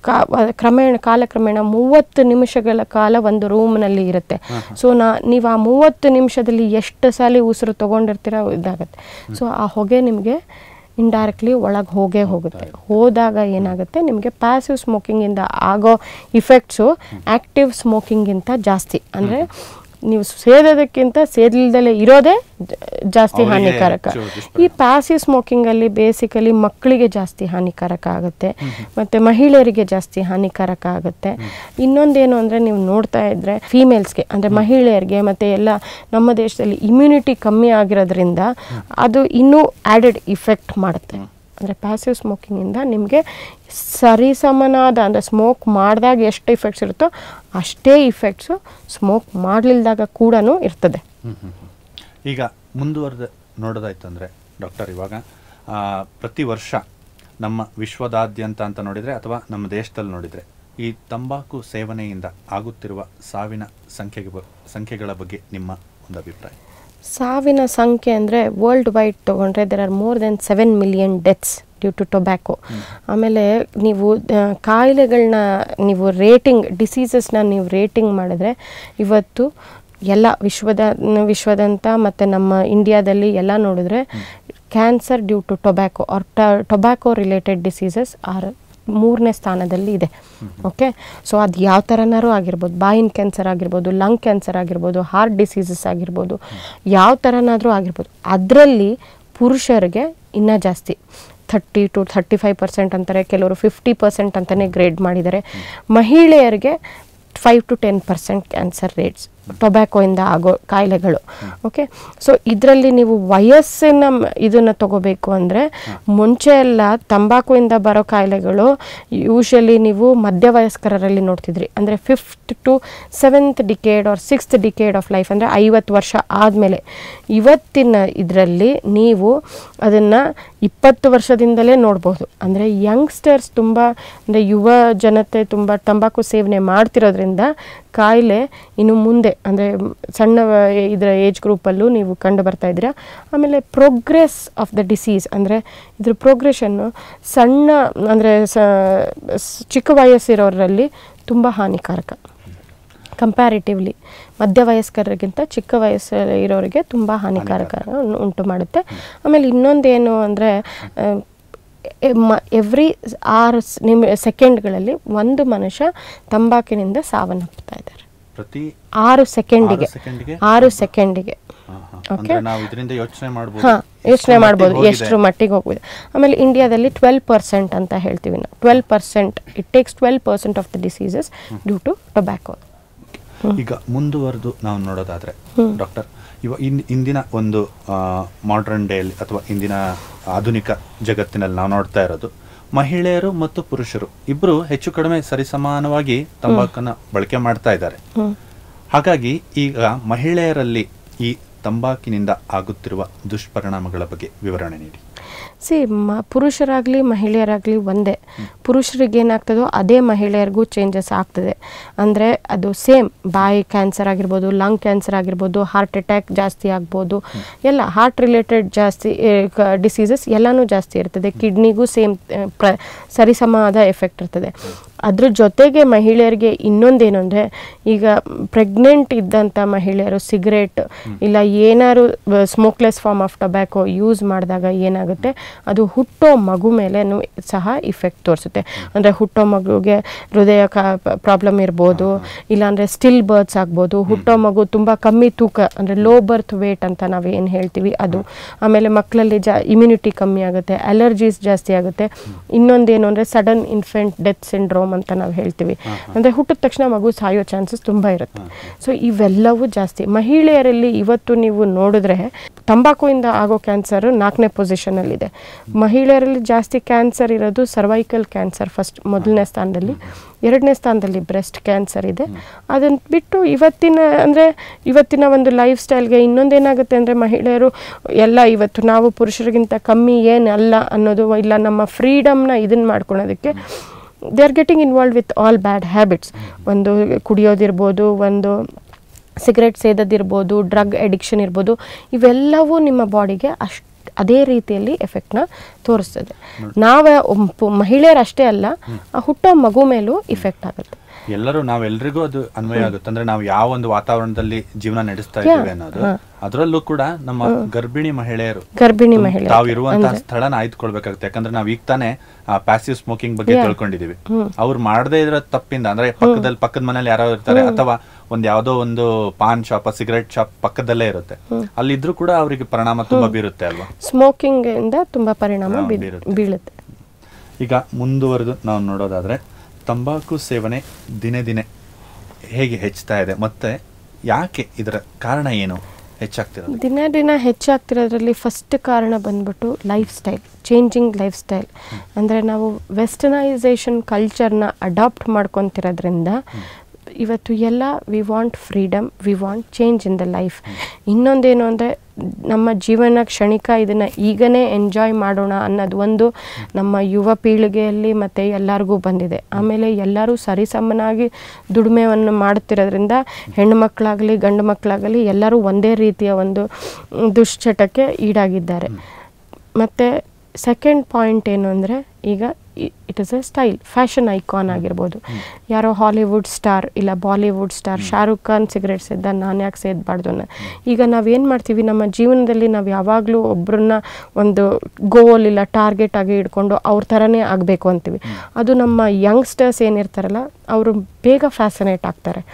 ಕಾಲಕ್ರಮೇಣ 30 ನಿಮಿಷಗಳ ಕಾಲ ಒಂದು ರೂಮ್ನಲ್ಲಿ ಇರುತ್ತೆ. ಸೊ ನೀವು ಆ 30 ನಿಮಿಷದಲ್ಲಿ ಎಷ್ಟು ಸಾಲಿ ಉಸಿರು ತೊಗೊಂಡಿರ್ತೀರ ಇದಾಗುತ್ತೆ. ಸೊ ಆ ಹೊಗೆ ನಿಮಗೆ ಇಂಡೈರೆಕ್ಟ್ಲಿ ಒಳಗೆ ಹೋಗುತ್ತೆ. ಹೋದಾಗ ಏನಾಗುತ್ತೆ, ನಿಮಗೆ ಪ್ಯಾಸಿವ್ ಸ್ಮೋಕಿಂಗಿಂದ ಆಗೋ ಇಫೆಕ್ಟ್ಸು ಆ್ಯಕ್ಟಿವ್ ಸ್ಮೋಕಿಂಗಿಂತ ಜಾಸ್ತಿ. ಅಂದರೆ ನೀವು ಸೇದೋದಕ್ಕಿಂತ ಸೇದಲ್ದಲ್ಲೇ ಇರೋದೇ ಜಾಸ್ತಿ ಹಾನಿಕಾರಕ. ಈ ಪ್ಯಾಸಿವ್ ಸ್ಮೋಕಿಂಗಲ್ಲಿ ಬೇಸಿಕಲಿ ಮಕ್ಕಳಿಗೆ ಜಾಸ್ತಿ ಹಾನಿಕಾರಕ ಆಗುತ್ತೆ, ಮತ್ತು ಮಹಿಳೆಯರಿಗೆ ಜಾಸ್ತಿ ಹಾನಿಕಾರಕ ಆಗುತ್ತೆ. ಇನ್ನೊಂದೇನು ಅಂದರೆ, ನೀವು ನೋಡ್ತಾ ಇದ್ದರೆ ಫೀಮೇಲ್ಸ್ಗೆ ಅಂದರೆ ಮಹಿಳೆಯರಿಗೆ ಮತ್ತು ಎಲ್ಲ ನಮ್ಮ ದೇಶದಲ್ಲಿ ಇಮ್ಯುನಿಟಿ ಕಮ್ಮಿ ಆಗಿರೋದ್ರಿಂದ ಅದು ಇನ್ನೂ ಆ್ಯಡೆಡ್ ಇಫೆಕ್ಟ್ ಮಾಡುತ್ತೆ. ಅಂದರೆ ಪ್ಯಾಸಿವ್ ಸ್ಮೋಕಿಂಗಿಂದ ನಿಮಗೆ ಸರಿಸಮನಾದ ಅಂದರೆ ಸ್ಮೋಕ್ ಮಾಡಿದಾಗ ಎಷ್ಟು ಇಫೆಕ್ಟ್ಸ್ ಇರುತ್ತೋ ಅಷ್ಟೇ ಇಫೆಕ್ಟ್ಸು ಸ್ಮೋಕ್ ಮಾಡಲಿಲ್ದಾಗ ಕೂಡ ಇರ್ತದೆ. ಈಗ ಮುಂದುವರೆದು ನೋಡೋದಾಯ್ತು ಅಂದರೆ ಡಾಕ್ಟರ್, ಇವಾಗ ಪ್ರತಿ ವರ್ಷ ನಮ್ಮ ವಿಶ್ವದಾದ್ಯಂತ ಅಂತ ನೋಡಿದರೆ ಅಥವಾ ನಮ್ಮ ದೇಶದಲ್ಲಿ ನೋಡಿದರೆ ಈ ತಂಬಾಕು ಸೇವನೆಯಿಂದ ಆಗುತ್ತಿರುವ ಸಾವಿನ ಸಂಖ್ಯೆಗಳ ಬಗ್ಗೆ ನಿಮ್ಮ ಒಂದು ಅಭಿಪ್ರಾಯ? ಸಾವಿನ ಸಂಖ್ಯೆ ಅಂದರೆ ವರ್ಲ್ಡ್ ವೈಡ್ ತೊಗೊಂಡ್ರೆ there are more than 7 million deaths due to tobacco. ಆಮೇಲೆ ನೀವು ಕಾಯಿಲೆಗಳನ್ನ ನೀವು ಡಿಸೀಸಸ್ನ ನೀವು ರೇಟಿಂಗ್ ಮಾಡಿದ್ರೆ ಇವತ್ತು ಎಲ್ಲ ವಿಶ್ವದಂತ ಮತ್ತು ನಮ್ಮ ಇಂಡಿಯಾದಲ್ಲಿ ಎಲ್ಲ ನೋಡಿದ್ರೆ cancer due to tobacco or tobacco related diseases are 3ನೇ ಸ್ಥಾನದಲ್ಲಿ ಇದೆ. ಓಕೆ, ಸೊ ಅದು ಯಾವ ಥರನಾರು ಆಗಿರ್ಬೋದು, ಬಾಯಿನ ಕ್ಯಾನ್ಸರ್ ಆಗಿರ್ಬೋದು, ಲಂಗ್ ಕ್ಯಾನ್ಸರ್ ಆಗಿರ್ಬೋದು, ಹಾರ್ಟ್ ಡಿಸೀಸಸ್ ಆಗಿರ್ಬೋದು, ಯಾವ ಥರನಾದರೂ ಆಗಿರ್ಬೋದು. ಅದರಲ್ಲಿ ಪುರುಷರಿಗೆ ಇನ್ನೂ ಜಾಸ್ತಿ 30 to 35% ಅಂತಾರೆ, ಕೆಲವರು 50% ಅಂತಲೇ ಗ್ರೇಡ್ ಮಾಡಿದ್ದಾರೆ. ಮಹಿಳೆಯರಿಗೆ 5 to 10% ಕ್ಯಾನ್ಸರ್ ರೇಟ್ಸ್ ಟೊಬ್ಯಾಕೋಯಿಂದ ಆಗೋ ಕಾಯಿಲೆಗಳು. ಓಕೆ, ಸೊ ಇದರಲ್ಲಿ ನೀವು ವಯಸ್ಸಿನ ಇದನ್ನು ತಗೋಬೇಕು ಅಂದರೆ, ಮುಂಚೆ ಎಲ್ಲ ತಂಬಾಕುವಿಂದ ಬರೋ ಕಾಯಿಲೆಗಳು ಯೂಶಲಿ ನೀವು ಮಧ್ಯವಯಸ್ಕರಲ್ಲಿ ನೋಡ್ತಿದ್ರಿ. ಅಂದರೆ 5th to 7th decade or 6th decade of life ಅಂದರೆ 50 ವರ್ಷ ಆದಮೇಲೆ. ಇವತ್ತಿನ ಇದರಲ್ಲಿ ನೀವು ಅದನ್ನು 20 ವರ್ಷದಿಂದಲೇ ನೋಡ್ಬೋದು. ಅಂದರೆ ಯಂಗ್ಸ್ಟರ್ಸ್ ತುಂಬ ಅಂದರೆ ಯುವ ಜನತೆ ತುಂಬ ತಂಬಾಕು ಸೇವನೆ ಮಾಡ್ತಿರೋದ್ರಿಂದ ಕಾಯಿಲೆ ಇನ್ನು ಮುಂದೆ ಅಂದರೆ ಸಣ್ಣ ಇದರ ಏಜ್ ಗ್ರೂಪಲ್ಲೂ ನೀವು ಕಂಡು ಬರ್ತಾ ಇದ್ದೀರಾ. ಆಮೇಲೆ ಪ್ರೋಗ್ರೆಸ್ ಆಫ್ ದ ಡಿಸೀಸ್ ಅಂದರೆ ಇದ್ರ ಪ್ರೋಗ್ರೆಷನ್ನು ಸಣ್ಣ ಅಂದರೆ ಚಿಕ್ಕ ವಯಸ್ಸಿರೋರಲ್ಲಿ ತುಂಬ ಹಾನಿಕಾರಕ. ಕಂಪ್ಯಾರಿಟಿವ್ಲಿ ಮಧ್ಯವಯಸ್ಕರಿಗಿಂತ ಚಿಕ್ಕ ವಯಸ್ಸು ಇರೋರಿಗೆ ತುಂಬ ಹಾನಿಕಾರಕ ಉಂಟು ಮಾಡುತ್ತೆ. ಆಮೇಲೆ ಇನ್ನೊಂದೇನು ಅಂದರೆ ಎವ್ರಿ 6 ಸೆಕೆಂಡ್ಗಳಲ್ಲಿ ಒಂದು ಮನುಷ್ಯ ತಂಬಾಕಿನಿಂದ ಸಾವನ್ನಪ್ಪುತ್ತಾ ಇದ್ದಾರೆ. ಪ್ರತಿ 6 ಸೆಕೆಂಡಿಗೆ ಅಂದ್ರೆ ನಾವು ಇದರಿಂದ ಯೋಚನೆ ಮಾಡಬಹುದು. ಹಾಂ, ಯೋಚನೆ ಮಾಡ್ಬೋದು ಎಷ್ಟು ಮಟ್ಟಿಗೆ ಹೋಗ್ಬೋದು. ಆಮೇಲೆ ಇಂಡಿಯಾದಲ್ಲಿ 12% ಅಂತ ಹೇಳ್ತೀವಿ ನಾವು. 12%, it takes 12% of the diseases due to tobacco. ಈಗ ಮುಂದುವರೆದು ನಾವು ನೋಡೋದಾದ್ರೆ ಡಾಕ್ಟರ್, ಇಂದಿನ ಒಂದು ಮಾಡರ್ನ್ ಡೇಲಿ ಅಥವಾ ಇಂದಿನ ಆಧುನಿಕ ಜಗತ್ತಿನಲ್ಲಿ ನಾವು ನೋಡ್ತಾ ಇರೋದು, ಮಹಿಳೆಯರು ಮತ್ತು ಪುರುಷರು ಇಬ್ಬರು ಹೆಚ್ಚು ಕಡಿಮೆ ಸರಿಸಮಾನವಾಗಿ ತಂಬಾಕನ್ನ ಬಳಕೆ ಮಾಡ್ತಾ ಇದ್ದಾರೆ. ಹಾಗಾಗಿ ಈಗ ಮಹಿಳೆಯರಲ್ಲಿ ಈ ತಂಬಾಕಿನಿಂದ ಆಗುತ್ತಿರುವ ದುಷ್ಪರಿಣಾಮಗಳ ಬಗ್ಗೆ ವಿವರಣೆ ನೀಡಿ. ಪುರುಷರಾಗಲಿ ಮಹಿಳೆಯರಾಗಲಿ ಒಂದೇ. ಪುರುಷರಿಗೆ ಏನಾಗ್ತದೋ ಅದೇ ಮಹಿಳೆಯರಿಗೂ ಚೇಂಜಸ್ ಆಗ್ತದೆ. ಅಂದರೆ ಅದು ಸೇಮ್, ಬಾಯಿ ಕ್ಯಾನ್ಸರ್ ಆಗಿರ್ಬೋದು, ಲಂಗ್ ಕ್ಯಾನ್ಸರ್ ಆಗಿರ್ಬೋದು, ಹಾರ್ಟ್ ಅಟ್ಯಾಕ್ ಜಾಸ್ತಿ ಆಗ್ಬೋದು, ಎಲ್ಲ ಹಾರ್ಟ್ ರಿಲೇಟೆಡ್ ಜಾಸ್ತಿ ಡಿಸೀಸಸ್ ಎಲ್ಲನೂ ಜಾಸ್ತಿ ಇರ್ತದೆ. ಕಿಡ್ನಿಗೂ ಸೇಮ್ ಸರಿಸಮಾದ ಎಫೆಕ್ಟ್ ಇರ್ತದೆ. ಅದ್ರ ಜೊತೆಗೆ ಮಹಿಳೆಯರಿಗೆ ಇನ್ನೊಂದೇನು ಅಂದರೆ, ಈಗ ಪ್ರೆಗ್ನೆಂಟ್ ಇದ್ದಂಥ ಮಹಿಳೆಯರು ಸಿಗರೇಟ್ ಇಲ್ಲ ಏನಾದ್ರು smokeless form of tobacco use ಮಾಡಿದಾಗ ಏನಾಗುತ್ತೆ, ಅದು ಹುಟ್ಟೋ ಮಗು ಮೇಲೆ ಸಹ ಇಫೆಕ್ಟ್ ತೋರಿಸುತ್ತೆ. ಅಂದರೆ ಹುಟ್ಟೋ ಮಗುಗೆ ಹೃದಯ ಪ್ರಾಬ್ಲಮ್ ಇರ್ಬೋದು, ಇಲ್ಲಾಂದರೆ ಸ್ಟಿಲ್ ಬರ್ತ್ಸ್ ಆಗ್ಬೋದು, ಹುಟ್ಟೋ ಮಗು ತುಂಬ ಕಮ್ಮಿ ತೂಕ ಅಂದರೆ ಲೋ ಬರ್ತ್ ವೇಟ್ ಅಂತ ನಾವು ಏನು ಹೇಳ್ತೀವಿ ಅದು. ಆಮೇಲೆ ಮಕ್ಕಳಲ್ಲಿ ಇಮ್ಯುನಿಟಿ ಕಮ್ಮಿ ಆಗುತ್ತೆ, ಅಲರ್ಜೀಸ್ ಜಾಸ್ತಿ ಆಗುತ್ತೆ. ಇನ್ನೊಂದೇನು ಅಂದರೆ ಸಡನ್ ಇನ್ಫೆಂಟ್ ಡೆತ್ ಸಿಂಡ್ರೋಮ್ ಅಂತ ನಾವು ಹೇಳ್ತೀವಿ. ಅಂದರೆ ಹುಟ್ಟಿದ ತಕ್ಷಣ ಮಗು ಸಾಯೋ ಚಾನ್ಸಸ್ ತುಂಬ ಇರುತ್ತೆ. ಸೊ ಇವೆಲ್ಲವೂ ಜಾಸ್ತಿ ಮಹಿಳೆಯರಲ್ಲಿ. ಇವತ್ತು ನೀವು ನೋಡಿದ್ರೆ ತಂಬಾಕುವಿಂದ ಆಗೋ ಕ್ಯಾನ್ಸರ್ 4ನೇ ಪೊಸಿಷನಲ್ಲಿದೆ. ಮಹಿಳೆಯರಲ್ಲಿ ಜಾಸ್ತಿ ಕ್ಯಾನ್ಸರ್ ಇರೋದು ಸರ್ವೈಕಲ್ ಕ್ಯಾನ್ಸರ್ ಫಸ್ಟ್, ಮೊದಲನೇ ಸ್ಥಾನದಲ್ಲಿ. 2ನೇ ಸ್ಥಾನದಲ್ಲಿ ಬ್ರೆಸ್ಟ್ ಕ್ಯಾನ್ಸರ್ ಇದೆ. ಅದನ್ನು ಬಿಟ್ಟು ಇವತ್ತಿನ ಒಂದು ಲೈಫ್ ಸ್ಟೈಲ್ಗೆ ಇನ್ನೊಂದೇನಾಗುತ್ತೆ ಅಂದರೆ, ಮಹಿಳೆಯರು ಎಲ್ಲ ಇವತ್ತು ನಾವು ಪುರುಷರಿಗಿಂತ ಕಮ್ಮಿ ಏನಲ್ಲ ಅನ್ನೋದು, ಇಲ್ಲ ನಮ್ಮ ಫ್ರೀಡಮ್ನ ಇದನ್ನು ಮಾಡ್ಕೊಳೋದಕ್ಕೆ they are getting involve with all bad habits. ಒಂದು ಕುಡಿಯೋದಿರ್ಬೋದು, ಒಂದು ಸಿಗರೆಟ್ ಸೇದೋದಿರ್ಬೋದು, ಡ್ರಗ್ ಅಡಿಕ್ಷನ್ ಇರ್ಬೋದು, ಇವೆಲ್ಲವೂ ನಿಮ್ಮ ಬಾಡಿಗೆ ಅದೇ ರೀತಿಯಲ್ಲಿ ಎಫೆಕ್ಟ್ನ ತೋರಿಸ್ತದೆ. ಮಹಿಳೆಯರಷ್ಟೇ ಅಲ್ಲ, ಹುಟ್ಟೋ ಮಗು ಮೇಲೂ ಇಫೆಕ್ಟ್ ಆಗುತ್ತೆ. ನಾವೆಲ್ಲರಿಗೂ ಅದು ಅನ್ವಯ ಆಗುತ್ತೆ. ಅಂದ್ರೆ ನಾವು ಯಾವ ಒಂದು ವಾತಾವರಣದಲ್ಲಿ ಜೀವನ ನಡೆಸ್ತಾ ಇದ್ದೀವಿ ಅನ್ನೋದು, ಅದರಲ್ಲೂ ಕೂಡ ನಮ್ಮ ಗರ್ಭಿಣಿ ಮಹಿಳೆಯರು ತಾವು ಇರುವಂತಹ ಸ್ಥಳನ ಆಯ್ದುಕೊಳ್ಬೇಕಾಗುತ್ತೆ. ಯಾಕಂದ್ರೆ ನಾವ್ ಈಗ ತಾನೇ ಪ್ಯಾಸಿವ್ ಸ್ಮೋಕಿಂಗ್ ಬಗ್ಗೆ ತಿಳ್ಕೊಂಡಿದೀವಿ. ಅವ್ರು ಮಾಡದೇ ಇರೋ ತಪ್ಪಿಂದ, ಅಂದ್ರೆ ಪಕ್ಕದ ಮನೇಲಿ ಯಾರೋ ಇರ್ತಾರೆ, ಅಥವಾ ಯಾವ್ದೋ ಒಂದು ಪಾನ್ ಶಾಪ್, ಸಿಗರೆಟ್ ಶಾಪ್ ಪಕ್ಕದಲ್ಲೇ ಇರುತ್ತೆ, ಅಲ್ಲಿದ್ರು ಕೂಡ ಅವರಿಗೆ ಪರಿಣಾಮ ತುಂಬಾ ಬೀರುತ್ತೆ ಅಲ್ವಾ? ಸ್ಮೋಕಿಂಗ್ ಇಂದ ತುಂಬಾ ಪರಿಣಾಮ ಬೀಳುತ್ತೆ. ಈಗ ಮುಂದುವರೆದು ನಾವು ನೋಡೋದಾದ್ರೆ, ತಂಬಾಕು ಸೇವನೆ ದಿನೇ ದಿನೇ ಹೇಗೆ ಹೆಚ್ಚುತ್ತಾ ಇದೆ, ಮತ್ತೆ ಯಾಕೆ, ಇದರ ಕಾರಣ ಏನು ಹೆಚ್ಚಾಗ್ತಿರೋದು? ದಿನ ಹೆಚ್ಚಾಗ್ತಿರೋದ್ರಲ್ಲಿ ಫಸ್ಟ್ ಕಾರಣ ಬಂದ್ಬಿಟ್ಟು lifestyle, changing lifestyle. ಅಂದರೆ ನಾವು ವೆಸ್ಟರ್ನೈಸೇಷನ್ ಕಲ್ಚರ್ನ ಅಡಾಪ್ಟ್ ಮಾಡ್ಕೊತಿರೋದ್ರಿಂದ ಇವತ್ತು ಎಲ್ಲ we want freedom, we want change in the life. ಇನ್ನೊಂದೇನು ಅಂದರೆ, ನಮ್ಮ ಜೀವನ ಕ್ಷಣಿಕ, ಇದನ್ನು ಈಗನೇ ಎಂಜಾಯ್ ಮಾಡೋಣ ಅನ್ನೋದು ಒಂದು ನಮ್ಮ ಯುವ ಪೀಳಿಗೆಯಲ್ಲಿ ಮತ್ತು ಎಲ್ಲರಿಗೂ ಬಂದಿದೆ. ಆಮೇಲೆ ಎಲ್ಲರೂ ಸರಿಸಮನಾಗಿ ದುಡಿಮೆಯನ್ನು ಮಾಡುತ್ತಿರೋದ್ರಿಂದ ಹೆಣ್ಣು ಮಕ್ಕಳಾಗಲಿ ಗಂಡು ಮಕ್ಕಳಾಗಲಿ ಎಲ್ಲರೂ ಒಂದೇ ರೀತಿಯ ಒಂದು ದುಶ್ಚಟಕ್ಕೆ ಈಡಾಗಿದ್ದಾರೆ. ಮತ್ತು ಸೆಕೆಂಡ್ ಪಾಯಿಂಟ್ ಏನು ಅಂದರೆ, ಈಗ it is a style, fashion icon ಆಗಿರ್ಬೋದು. ಯಾರೋ ಹಾಲಿವುಡ್ ಸ್ಟಾರ್ ಇಲ್ಲ ಬಾಲಿವುಡ್ ಸ್ಟಾರ್ ಶಾರುಖ್ ಖಾನ್ ಸಿಗರೇಟ್ ಸೇದ್ದ, ನಾನು ಯಾಕೆ ಸೇದಬಾರ್ದು ಅನ್ನೋ. ಈಗ ನಾವೇನು ಮಾಡ್ತೀವಿ, ನಮ್ಮ ಜೀವನದಲ್ಲಿ ನಾವು ಯಾವಾಗಲೂ ಒಬ್ಬರನ್ನ ಒಂದು ಗೋಲ್ ಇಲ್ಲ ಟಾರ್ಗೆಟ್ ಆಗಿ ಇಟ್ಕೊಂಡು ಅವ್ರ ಥರನೇ ಆಗಬೇಕು ಅಂತೀವಿ. ಅದು ನಮ್ಮ ಯಂಗ್ಸ್ಟರ್ಸ್ ಏನಿರ್ತಾರಲ್ಲ, ಅವರು ಬೇಗ ಫ್ಯಾಸಿನೇಟ್ ಆಗ್ತಾರೆ.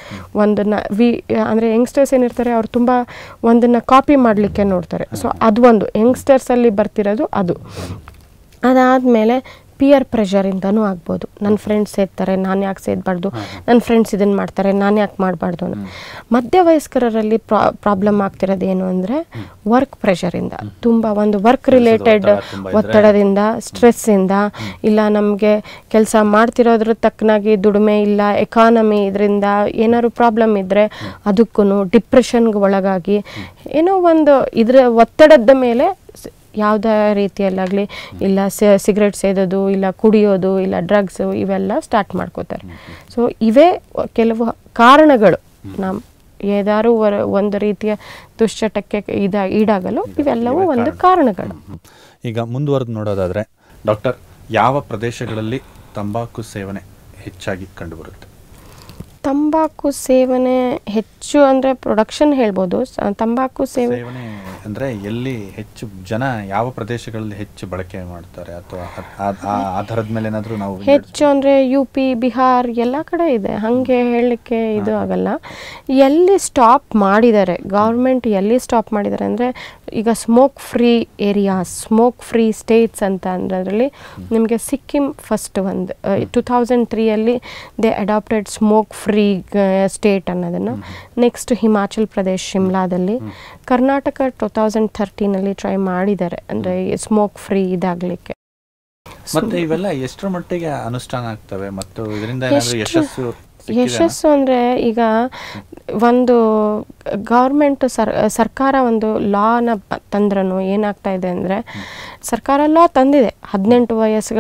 ಅಂದರೆ ಯಂಗ್ಸ್ಟರ್ಸ್ ಏನಿರ್ತಾರೆ, ಅವ್ರು ತುಂಬ ಒಂದನ್ನು ಕಾಪಿ ಮಾಡಲಿಕ್ಕೆ ನೋಡ್ತಾರೆ. ಸೊ ಅದು ಒಂದು ಯಂಗ್ಸ್ಟರ್ಸಲ್ಲಿ ಬರ್ತಿರೋದು ಅದು. ಅದಾದಮೇಲೆ ಪಿಯರ್ ಪ್ರೆಷರಿಂದನೂ ಆಗ್ಬೋದು. ನನ್ನ ಫ್ರೆಂಡ್ಸ್ ಸೇದ್ತಾರೆ, ನಾನು ಯಾಕೆ ಸೇದಬಾರ್ದು, ನನ್ನ ಫ್ರೆಂಡ್ಸ್ ಇದನ್ನು ಮಾಡ್ತಾರೆ, ನಾನು ಯಾಕೆ ಮಾಡಬಾರ್ದು ಅನ್ನೋ. ಮಧ್ಯವಯಸ್ಕರಲ್ಲಿ ಪ್ರಾಬ್ಲಮ್ ಆಗ್ತಿರೋದು ಏನು ಅಂದರೆ, ವರ್ಕ್ ಪ್ರೆಷರಿಂದ, ತುಂಬ ಒಂದು ವರ್ಕ್ ರಿಲೇಟೆಡ್ ಒತ್ತಡದಿಂದ, ಸ್ಟ್ರೆಸ್ಸಿಂದ, ಇಲ್ಲ ನಮಗೆ ಕೆಲಸ ಮಾಡ್ತಿರೋದ್ರ ತಕ್ಕನಾಗಿ ದುಡಿಮೆ ಇಲ್ಲ, ಎಕಾನಮಿ ಇದರಿಂದ ಏನಾದ್ರು ಪ್ರಾಬ್ಲಮ್ ಇದ್ದರೆ ಅದಕ್ಕೂ ಡಿಪ್ರೆಷನ್ಗೆ ಒಳಗಾಗಿ ಏನೋ ಒಂದು ಇದರ ಒತ್ತಡದ ಮೇಲೆ ಯಾವುದೇ ರೀತಿಯಲ್ಲಾಗಲಿ ಇಲ್ಲ ಸಿಗರೇಟ್ ಸೇದೋದು, ಇಲ್ಲ ಕುಡಿಯೋದು, ಇಲ್ಲ ಡ್ರಗ್ಸು, ಇವೆಲ್ಲ ಸ್ಟಾರ್ಟ್ ಮಾಡ್ಕೋತಾರೆ. ಸೊ ಇವೇ ಕೆಲವು ಕಾರಣಗಳು. ನಮ್ಮ ಏದಾರು ಒಂದು ರೀತಿಯ ದುಶ್ಚಟಕ್ಕೆ ಈಡಾಗಲು ಇವೆಲ್ಲವೂ ಒಂದು ಕಾರಣಗಳು. ಈಗ ಮುಂದುವರೆದು ನೋಡೋದಾದರೆ ಡಾಕ್ಟರ್, ಯಾವ ಪ್ರದೇಶಗಳಲ್ಲಿ ತಂಬಾಕು ಸೇವನೆ ಹೆಚ್ಚಾಗಿ ಕಂಡುಬರುತ್ತೆ? ತಂಬಾಕು ಸೇವನೆ ಹೆಚ್ಚು ಅಂದರೆ ಪ್ರೊಡಕ್ಷನ್ ಹೇಳ್ಬೋದು. ತಂಬಾಕು ಸೇವನೆ ಅಂದರೆ ಎಲ್ಲಿ ಹೆಚ್ಚು ಜನ ಯಾವ ಪ್ರದೇಶಗಳಲ್ಲಿ ಹೆಚ್ಚು ಬಳಕೆ ಮಾಡ್ತಾರೆ ಅಥವಾ ಆಧಾರದ ಮೇಲೆ ಏನಾದರೂ ನಾವು ಹೆಚ್ಚು ಅಂದರೆ UP ಬಿಹಾರ್ ಎಲ್ಲ ಕಡೆ ಇದೆ, ಹಾಗೆ ಹೇಳಲಿಕ್ಕೆ ಇದು ಆಗಲ್ಲ. ಎಲ್ಲಿ ಸ್ಟಾಪ್ ಮಾಡಿದ್ದಾರೆ ಗೌರ್ಮೆಂಟ್, ಎಲ್ಲಿ ಸ್ಟಾಪ್ ಮಾಡಿದ್ದಾರೆ ಅಂದರೆ ಈಗ smoke free areas, smoke free states ಅಂತ ಅಂದರೆ ಅದರಲ್ಲಿ ನಿಮಗೆ ಸಿಕ್ಕಿಂ ಫಸ್ಟ್ ಒಂದು 2003 they adopted smoke free state ಅನ್ನೋದನ್ನು. ನೆಕ್ಸ್ಟ್ ಹಿಮಾಚಲ್ ಪ್ರದೇಶ್ ಶಿಮ್ಲಾದಲ್ಲಿ, ಕರ್ನಾಟಕ 2013 ಟ್ರೈ ಮಾಡಿದ್ದಾರೆ ಅಂದರೆ ಸ್ಮೋಕ್ ಫ್ರೀ ಇದಾಗಲಿಕ್ಕೆ. ಮತ್ತೆ ಇವೆಲ್ಲ ಎಷ್ಟರ ಮಟ್ಟಿಗೆ ಅನುಷ್ಠಾನ ಆಗ್ತವೆ ಮತ್ತು ಇದರಿಂದ ಏನಾದರೂ ಯಶಸ್ಸು ಅಂದರೆ ಈಗ ಒಂದು ಗೌರ್ಮೆಂಟ್ ಸರ್ಕಾರ ಒಂದು ಲಾನ ತಂದ್ರೂ ಏನಾಗ್ತಾ ಇದೆ ಅಂದರೆ, ಸರ್ಕಾರ ಲಾ ತಂದಿದೆ 18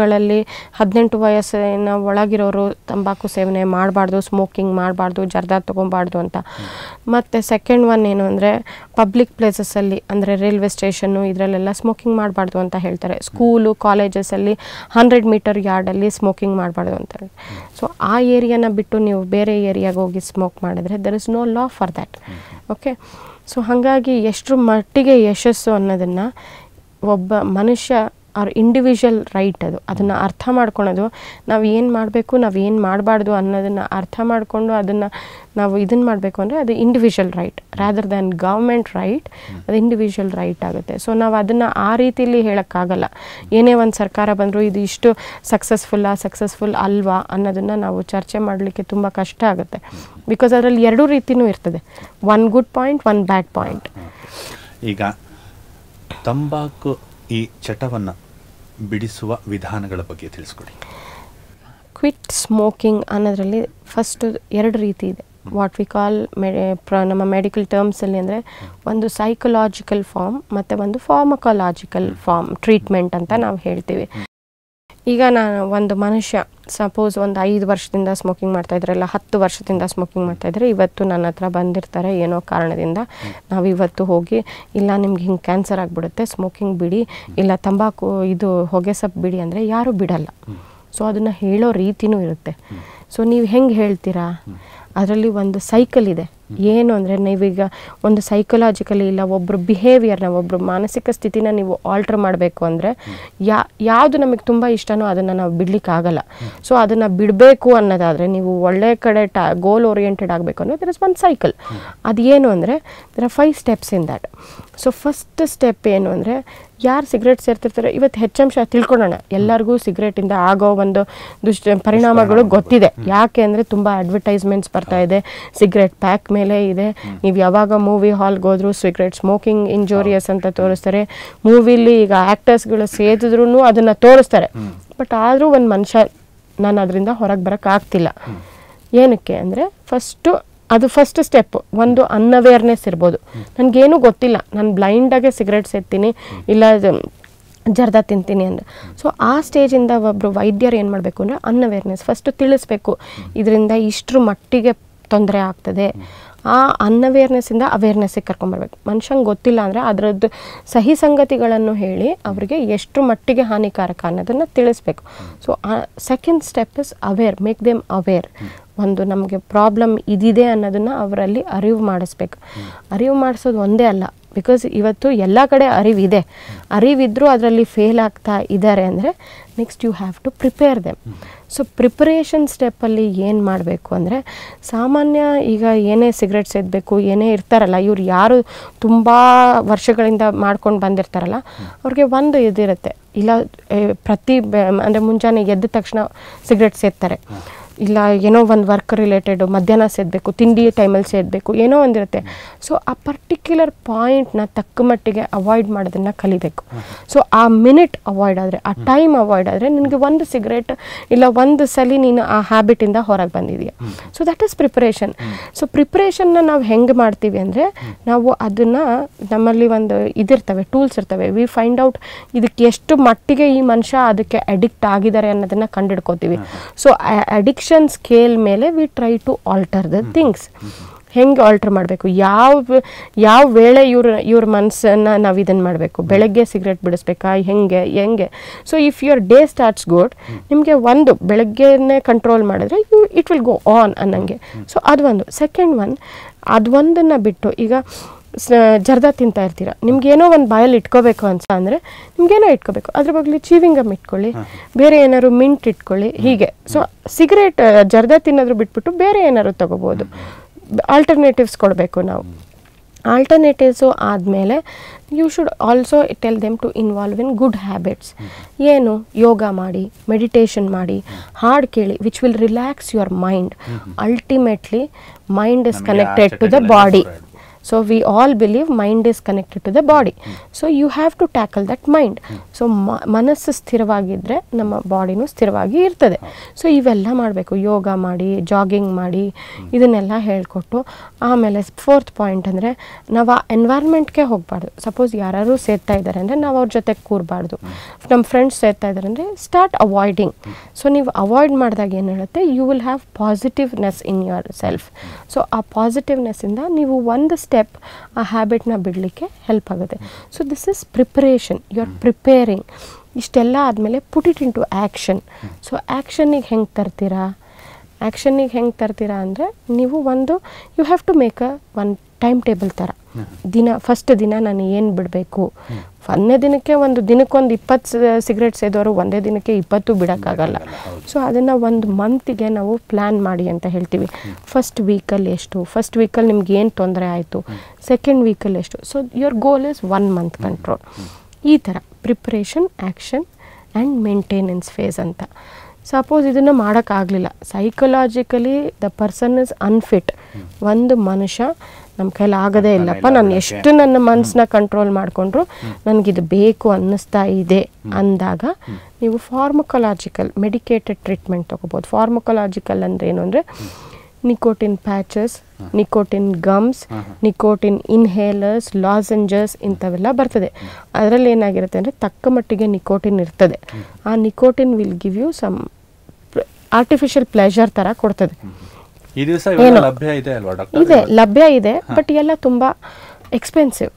ವಯಸ್ಸಿನ ಒಳಗಿರೋರು ತಂಬಾಕು ಸೇವನೆ ಮಾಡಬಾರ್ದು, ಸ್ಮೋಕಿಂಗ್ ಮಾಡಬಾರ್ದು, ಜರ್ದಾ ತೊಗೊಬಾರ್ದು ಅಂತ. ಮತ್ತು ಸೆಕೆಂಡ್ ಒನ್ ಏನು ಅಂದರೆ ಪಬ್ಲಿಕ್ ಪ್ಲೇಸಸ್ಸಲ್ಲಿ ಅಂದರೆ ರೈಲ್ವೆ ಸ್ಟೇಷನ್ನು ಇದರಲ್ಲೆಲ್ಲ ಸ್ಮೋಕಿಂಗ್ ಮಾಡಬಾರ್ದು ಅಂತ ಹೇಳ್ತಾರೆ. ಸ್ಕೂಲು ಕಾಲೇಜಸಲ್ಲಿ 100 ಮೀಟರ್ ಯಾರ್ಡಲ್ಲಿ ಸ್ಮೋಕಿಂಗ್ ಮಾಡಬಾರ್ದು ಅಂತಾರೆ. ಸೊ ಆ ಏರಿಯಾನ ಬಿಟ್ಟು ನೀವು ಬೇರೆ ಏರಿಯಾಗೆ ಹೋಗಿ ಸ್ಮೋಕ್ ಮಾಡಿದ್ರೆ there is no law for that. Okay, so ಹಾಗಾಗಿ ಎಷ್ಟರ ಮಟ್ಟಿಗೆ ಯಶಸ್ಸು ಅನ್ನೋದನ್ನು ಒಬ್ಬ ಮನುಷ್ಯ ಅವ್ರ ಇಂಡಿವಿಜುವಲ್ ರೈಟ್ ಅದನ್ನು ಅರ್ಥ ಮಾಡ್ಕೊಳೋದು. ನಾವು ಏನು ಮಾಡಬೇಕು, ನಾವು ಏನು ಮಾಡಬಾರ್ದು ಅನ್ನೋದನ್ನು ಅರ್ಥ ಮಾಡಿಕೊಂಡು ಅದನ್ನು ನಾವು ಇದನ್ನು ಮಾಡಬೇಕು ಅಂದರೆ ಅದು individual right rather than government right. ಅದು ಇಂಡಿವಿಜುವಲ್ ರೈಟ್ ಆಗುತ್ತೆ. ಸೊ ನಾವು ಅದನ್ನು ಆ ರೀತಿಯಲ್ಲಿ ಹೇಳೋಕ್ಕಾಗಲ್ಲ. ಏನೇ ಒಂದು ಸರ್ಕಾರ ಬಂದರೂ ಇದು ಇಷ್ಟು ಸಕ್ಸಸ್ಫುಲ್ ಅಲ್ವಾ ಅನ್ನೋದನ್ನು ನಾವು ಚರ್ಚೆ ಮಾಡಲಿಕ್ಕೆ ತುಂಬ ಕಷ್ಟ ಆಗುತ್ತೆ. ಬಿಕಾಸ್ ಅದರಲ್ಲಿ ಎರಡೂ ರೀತಿಯೂ ಇರ್ತದೆ, one good point, one bad point. ಈಗ ತಂಬಾಕು ಈ ಚಟವನ್ನು ಬಿಡಿಸುವ ವಿಧಾನಗಳ ಬಗ್ಗೆ ತಿಳಿಸ್ಕೊಡಿ. ಕ್ವಿಟ್ ಸ್ಮೋಕಿಂಗ್ ಅನ್ನೋದ್ರಲ್ಲಿ ಫಸ್ಟ್ 2 ರೀತಿ ಇದೆ. ವಾಟ್ ವಿ ಕಾಲ್ ನಮ್ಮ ಮೆಡಿಕಲ್ ಟರ್ಮ್ಸಲ್ಲಿ ಅಂದರೆ ಒಂದು ಸೈಕಲಾಜಿಕಲ್ ಫಾರ್ಮ್ ಮತ್ತು ಒಂದು ಫಾರ್ಮಕಾಲಾಜಿಕಲ್ ಫಾರ್ಮ್ ಟ್ರೀಟ್ಮೆಂಟ್ ಅಂತ ನಾವು ಹೇಳ್ತೀವಿ. ಈಗ ಒಂದು ಮನುಷ್ಯ ಸಪೋಸ್ ಒಂದು 5 ವರ್ಷದಿಂದ ಸ್ಮೋಕಿಂಗ್ ಮಾಡ್ತಾಯಿದ್ರೆ, ಇಲ್ಲ 10 ವರ್ಷದಿಂದ ಸ್ಮೋಕಿಂಗ್ ಮಾಡ್ತಾಯಿದ್ರೆ, ಇವತ್ತು ನನ್ನ ಹತ್ರ ಬಂದಿರ್ತಾರೆ ಏನೋ ಕಾರಣದಿಂದ. ನಾವು ಇವತ್ತು ಹೋಗಿ ಇಲ್ಲ ನಿಮ್ಗೆ ಹಿಂಗೆ ಕ್ಯಾನ್ಸರ್ ಆಗಿಬಿಡುತ್ತೆ, ಸ್ಮೋಕಿಂಗ್ ಬಿಡಿ, ಇಲ್ಲ ತಂಬಾಕು ಇದು ಹೊಗೆ ಸೊಪ್ಪು ಬಿಡಿ ಅಂದರೆ ಯಾರೂ ಬಿಡಲ್ಲ. ಸೊ ಅದನ್ನು ಹೇಳೋ ರೀತಿಯೂ ಇರುತ್ತೆ. ಸೊ ನೀವು ಹೆಂಗೆ ಹೇಳ್ತೀರಾ, ಅದರಲ್ಲಿ ಒಂದು ಸೈಕಲ್ ಇದೆ. ಏನು ಅಂದರೆ ನೀವೀಗ ಒಂದು ಸೈಕಲಾಜಿಕಲಿ ಇಲ್ಲ ಒಬ್ಬರು ಬಿಹೇವಿಯರ್ನ, ಒಬ್ಬರು ಮಾನಸಿಕ ಸ್ಥಿತಿನ ನೀವು ಆಲ್ಟ್ರ್ ಮಾಡಬೇಕು ಅಂದರೆ ಯಾವುದು ನಮಗೆ ತುಂಬ ಇಷ್ಟನೋ ಅದನ್ನು ನಾವು ಬಿಡಲಿಕ್ಕಾಗಲ್ಲ. ಸೊ ಅದನ್ನು ಬಿಡಬೇಕು ಅನ್ನೋದಾದರೆ ನೀವು ಒಳ್ಳೆ ಕಡೆ ಗೋಲ್ ಓರಿಯೆಂಟೆಡ್ ಆಗಬೇಕು ಅಂದರೆ ದರ್ ಇಸ್ ಒಂದು ಸೈಕಲ್. ಅದು ಏನು ಅಂದರೆ there are 5 steps in that. So first step ಏನು ಅಂದರೆ, ಯಾರು ಸಿಗರೇಟ್ ಸೇರ್ತಿರ್ತಾರೆ ಇವತ್ತು ಹೆಚ್ಚಂಶ ತಿಳ್ಕೊಳ್ಳೋಣ. ಎಲ್ಲರಿಗೂ ಸಿಗರೇಟಿಂದ ಆಗೋ ಒಂದು ಪರಿಣಾಮಗಳು ಗೊತ್ತಿದೆ. ಯಾಕೆ ಅಂದರೆ ತುಂಬ ಅಡ್ವರ್ಟೈಸ್ಮೆಂಟ್ಸ್ ಬರ್ತಾ ಇದೆ, ಸಿಗರೇಟ್ ಪ್ಯಾಕ್ ಮೇಲೆ ಇದೆ. ನೀವು ಯಾವಾಗ ಮೂವಿ ಹಾಲ್ಗೆ ಹೋದ್ರು ಸಿಗರೇಟ್ ಸ್ಮೋಕಿಂಗ್ ಇಂಜೂರಿಯಸ್ ಅಂತ ತೋರಿಸ್ತಾರೆ. ಮೂವಿಲಿ ಈಗ ಆ್ಯಕ್ಟರ್ಸ್ಗಳು ಸೇದಿದ್ರು ಅದನ್ನು ತೋರಿಸ್ತಾರೆ. ಬಟ್ ಆದರೂ ಒಂದು ಮನುಷ್ಯ ನಾನು ಅದರಿಂದ ಹೊರಗೆ ಬರೋಕ್ಕಾಗ್ತಿಲ್ಲ. ಏನಕ್ಕೆ ಅಂದರೆ ಅದು ಫಸ್ಟ್ ಸ್ಟೆಪ್. ಒಂದು ಅನ್ಅವೇರ್ನೆಸ್ ಇರ್ಬೋದು, ನನಗೇನು ಗೊತ್ತಿಲ್ಲ, ನಾನು ಬ್ಲೈಂಡಾಗೆ ಸಿಗರೇಟ್ ಸೇರ್ತೀನಿ, ಇಲ್ಲ ಜರ್ದಾ ತಿಂತೀನಿ ಅಂದರೆ. ಸೊ ಆ ಸ್ಟೇಜಿಂದ ಒಬ್ಬರು ವೈದ್ಯರು ಏನು ಮಾಡಬೇಕು ಅಂದರೆ ಅನ್ಅವೇರ್ನೆಸ್ ಫಸ್ಟ್ ತಿಳಿಸ್ಬೇಕು, ಇದರಿಂದ ಇಷ್ಟರ ಮಟ್ಟಿಗೆ ತೊಂದರೆ ಆಗ್ತದೆ. ಆ ಅನ್ಅವೇರ್ನೆಸ್ಸಿಂದ ಅವೇರ್ನೆಸ್ಸಿಗೆ ಕರ್ಕೊಂಬರ್ಬೇಕು. ಮನುಷ್ಯಂಗೆ ಗೊತ್ತಿಲ್ಲ ಅಂದರೆ ಅದರದ್ದು ಸಹಿ ಸಂಗತಿಗಳನ್ನು ಹೇಳಿ ಅವರಿಗೆ ಎಷ್ಟು ಮಟ್ಟಿಗೆ ಹಾನಿಕಾರಕ ಅನ್ನೋದನ್ನು ತಿಳಿಸ್ಬೇಕು. So second step is aware, make them aware. ಒಂದು ನಮಗೆ ಪ್ರಾಬ್ಲಮ್ ಇದಿದೆ ಅನ್ನೋದನ್ನು ಅವರಲ್ಲಿ ಅರಿವು ಮಾಡಿಸ್ಬೇಕು. ಅರಿವು ಮಾಡಿಸೋದು ಒಂದೇ ಅಲ್ಲ, ಬಿಕಾಸ್ ಇವತ್ತು ಎಲ್ಲ ಕಡೆ ಅರಿವಿದೆ. ಅರಿವಿದ್ರೂ ಅದರಲ್ಲಿ ಫೇಲ್ ಆಗ್ತಾ ಇದ್ದಾರೆ ಅಂದರೆ next you have to prepare them. So preparation ಸ್ಟೆಪ್ಪಲ್ಲಿ ಏನು ಮಾಡಬೇಕು ಅಂದರೆ, ಸಾಮಾನ್ಯ ಈಗ ಏನೇ ಸಿಗರೇಟ್ ಸೇದಬೇಕು ಏನೇ ಇರ್ತಾರಲ್ಲ, ಇವ್ರು ಯಾರು ತುಂಬ ವರ್ಷಗಳಿಂದ ಮಾಡ್ಕೊಂಡು ಬಂದಿರ್ತಾರಲ್ಲ ಅವ್ರಿಗೆ ಒಂದು ಇದಿರುತ್ತೆ, ಇಲ್ಲ ಅಂದರೆ ಮುಂಜಾನೆ ಎದ್ದ ತಕ್ಷಣ ಸಿಗರೇಟ್ ಸೇದ್ತಾರೆ, ಇಲ್ಲ ಏನೋ ಒಂದು ವರ್ಕ್ ರಿಲೇಟೆಡು ಮಧ್ಯಾಹ್ನ ಸೇದಬೇಕು, ತಿಂಡಿ ಟೈಮಲ್ಲಿ ಸೇದಬೇಕು, ಏನೋ ಒಂದಿರುತ್ತೆ. ಸೊ ಆ ಪರ್ಟಿಕ್ಯುಲರ್ ಪಾಯಿಂಟ್ನ ತಕ್ಕ ಮಟ್ಟಿಗೆ ಅವಾಯ್ಡ್ ಮಾಡೋದನ್ನು ಕಲಿಬೇಕು. ಸೊ ಆ ಮಿನಿಟ್ ಅವಾಯ್ಡ್ ಆದರೆ, ಆ ಟೈಮ್ ಅವಾಯ್ಡ್ ಆದರೆ ನಿನಗೆ ಒಂದು ಸಿಗರೇಟ್ ಇಲ್ಲ ಒಂದು ಸಲ ನೀನು ಆ ಹ್ಯಾಬಿಟಿಂದ ಹೊರಗೆ ಬಂದಿದೆಯಾ. So that is preparation. So ಪ್ರಿಪರೇಷನ್ನ ನಾವು ಹೆಂಗೆ ಮಾಡ್ತೀವಿ ಅಂದರೆ, ನಾವು ಅದನ್ನು ನಮ್ಮಲ್ಲಿ ಒಂದು ಇದಿರ್ತವೆ, ಟೂಲ್ಸ್ ಇರ್ತವೆ. ವಿ ಫೈಂಡ್ ಔಟ್ ಇದಕ್ಕೆ ಎಷ್ಟು ಮಟ್ಟಿಗೆ ಈ ಮನುಷ್ಯ ಅದಕ್ಕೆ ಅಡಿಕ್ಟ್ ಆಗಿದ್ದಾರೆ ಅನ್ನೋದನ್ನು ಕಂಡುಹಿಡ್ಕೋತೀವಿ. ಸೊ ಅಡಿಕ್ಷನ್ ಸ್ಕೇಲ್ ಮೇಲೆ we try to alter the things. ಹೆಂಗೆ ಆಲ್ಟ್ರ್ ಮಾಡಬೇಕು, ಯಾವ ವೇಳೆ ಇವ್ರ ಮನಸ್ಸನ್ನು ನಾವು ಇದನ್ನು ಮಾಡಬೇಕು, ಬೆಳಗ್ಗೆ ಸಿಗರೇಟ್ ಬಿಡಿಸ್ಬೇಕಾ, ಹೆಂಗೆ. So if your day starts good, ನಿಮಗೆ ಒಂದು ಬೆಳಗ್ಗೆನೇ ಕಂಟ್ರೋಲ್ ಮಾಡಿದ್ರೆ ಇಟ್ ವಿಲ್ ಗೋ ಆನ್ ಅನ್ನಂಗೆ. ಸೊ ಅದು ಒಂದು. ಸೆಕೆಂಡ್ ಒನ್, ಅದೊಂದನ್ನು ಬಿಟ್ಟು ಈಗ ಜರ್ದಾ ತಿಂತಾ ಇರ್ತೀರ, ನಿಮ್ಗೇನೋ ಒಂದು ಬಾಯಲ್ಲಿ ಇಟ್ಕೋಬೇಕು ಅಂದರೆ ನಿಮ್ಗೇನೋ ಇಟ್ಕೋಬೇಕು, ಅದ್ರ ಬಗ್ಲಿ ಚೀವಿಂಗ್ ಗಮ್ ಇಟ್ಕೊಳ್ಳಿ, ಬೇರೆ ಏನಾದ್ರು ಮಿಂಟ್ ಇಟ್ಕೊಳ್ಳಿ, ಹೀಗೆ. ಸೊ ಸಿಗರೇಟ್ ಜರ್ದಾ ತಿನ್ನೋದ್ರ ಬಿಟ್ಬಿಟ್ಟು ಬೇರೆ ಏನಾದ್ರು ತಗೋಬೋದು. ಆಲ್ಟರ್ನೇಟಿವ್ಸ್ ಕೊಡಬೇಕು ನಾವು. ಆಲ್ಟರ್ನೇಟಿವ್ಸು ಆದಮೇಲೆ you should also tell them to involve in good habits. ಏನು, ಯೋಗ ಮಾಡಿ, ಮೆಡಿಟೇಷನ್ ಮಾಡಿ, ಹಾಡು ಕೇಳಿ, which will relax your mind. Ultimately mind is connected to the body. So we all believe mind is connected to the body. So you have to tackle that mind. So ಮನಸ್ಸು ಸ್ಥಿರವಾಗಿದ್ದರೆ ನಮ್ಮ ಬಾಡಿನೂ ಸ್ಥಿರವಾಗಿ ಇರ್ತದೆ. ಸೊ ಇವೆಲ್ಲ ಮಾಡಬೇಕು. ಯೋಗ ಮಾಡಿ, ಜಾಗಿಂಗ್ ಮಾಡಿ, ಇದನ್ನೆಲ್ಲ ಹೇಳಿಕೊಟ್ಟು ಆಮೇಲೆ ಫೋರ್ತ್ ಪಾಯಿಂಟ್ ಅಂದರೆ ನಾವು ಆ ಎನ್ವೈರ್ಮೆಂಟ್ಗೆ ಹೋಗಬಾರ್ದು. ಸಪೋಸ್ ಯಾರು ಸೇರ್ತಾ ಇದ್ದಾರೆ ಅಂದರೆ ನಾವು ಅವ್ರ ಜೊತೆ ಕೂರಬಾರ್ದು. ನಮ್ಮ ಫ್ರೆಂಡ್ಸ್ ಸೇರ್ತಾ ಇದ್ದಾರೆ ಅಂದರೆ ಸ್ಟಾರ್ಟ್ ಅವಾಯ್ಡಿಂಗ್. ಸೊ ನೀವು ಅವಾಯ್ಡ್ ಮಾಡಿದಾಗ ಏನು ಹೇಳುತ್ತೆ, you will have positiveness in yourself. So ಆ ಪಾಸಿಟಿವ್ನೆಸ್ಸಿಂದ ನೀವು ಒಂದು ಸ್ಟೆಪ್ ಆ ಹ್ಯಾಬಿಟ್ನ ಬಿಡಲಿಕ್ಕೆ ಹೆಲ್ಪ್ ಆಗುತ್ತೆ. So this is preparation, you are preparing. ಇಷ್ಟೆಲ್ಲ ಆದಮೇಲೆ put it into action. So ಆ್ಯಕ್ಷನಿಗೆ ಹೆಂಗೆ ತರ್ತೀರಾ ಅಂದರೆ ನೀವು ಒಂದು you have to make one time table ಥರ. ಫಸ್ಟ್ ದಿನ ನಾನು ಏನು ಬಿಡಬೇಕು, ಒಂದೇ ದಿನಕ್ಕೆ ದಿನಕ್ಕೊಂದು 20 ಸಿಗರೇಟ್ ಸೇದೋರು ಒಂದೇ ದಿನಕ್ಕೆ 20 ಬಿಡೋಕ್ಕಾಗಲ್ಲ. ಸೊ ಅದನ್ನು ಒಂದು ಮಂತಿಗೆ ನಾವು ಪ್ಲ್ಯಾನ್ ಮಾಡಿ ಅಂತ ಹೇಳ್ತೀವಿ. ಫಸ್ಟ್ ವೀಕಲ್ಲಿ ಎಷ್ಟು, ಫಸ್ಟ್ ವೀಕಲ್ಲಿ ನಿಮ್ಗೆ ಏನು ತೊಂದರೆ ಆಯಿತು, ಸೆಕೆಂಡ್ ವೀಕಲ್ಲಿ ಎಷ್ಟು. So your goal is 1 month control. ಈ ಥರ preparation, action and maintenance phase ಅಂತ. ಸಪೋಸ್ ಇದನ್ನು ಮಾಡೋಕ್ಕಾಗಲಿಲ್ಲ, psychologically the person is unfit. ಒಂದು ಮನುಷ್ಯ ನಮ್ಮ ಕೈಲಿ ಆಗೋದೇ ಇಲ್ಲಪ್ಪ, ನಾನು ಎಷ್ಟು ನನ್ನ ಮನಸ್ಸನ್ನ ಕಂಟ್ರೋಲ್ ಮಾಡಿಕೊಂಡ್ರು ನನಗಿದು ಬೇಕು ಅನ್ನಿಸ್ತಾ ಇದೆ ಅಂದಾಗ ನೀವು ಫಾರ್ಮಕೊಲಾಜಿಕಲ್ ಮೆಡಿಕೇಟೆಡ್ ಟ್ರೀಟ್ಮೆಂಟ್ ತೊಗೋಬೋದು. ಫಾರ್ಮಕೊಲಾಜಿಕಲ್ ಅಂದರೆ ಏನು ಅಂದರೆ nicotine patches, nicotine gums, nicotine inhalers, lozenges ಇಂಥವೆಲ್ಲ ಬರ್ತದೆ. ಅದರಲ್ಲಿ ಏನಾಗಿರುತ್ತೆ ಅಂದರೆ ತಕ್ಕ ಮಟ್ಟಿಗೆ ನಿಕೋಟಿನ್ ಇರ್ತದೆ. ಆ nicotine will give you some artificial pleasure ಥರ ಕೊಡ್ತದೆ. ಲಭ್ಯ ಇದೆ, ಬಟ್ ಎಲ್ಲ ತುಂಬ ಎಕ್ಸ್ಪೆನ್ಸಿವ್.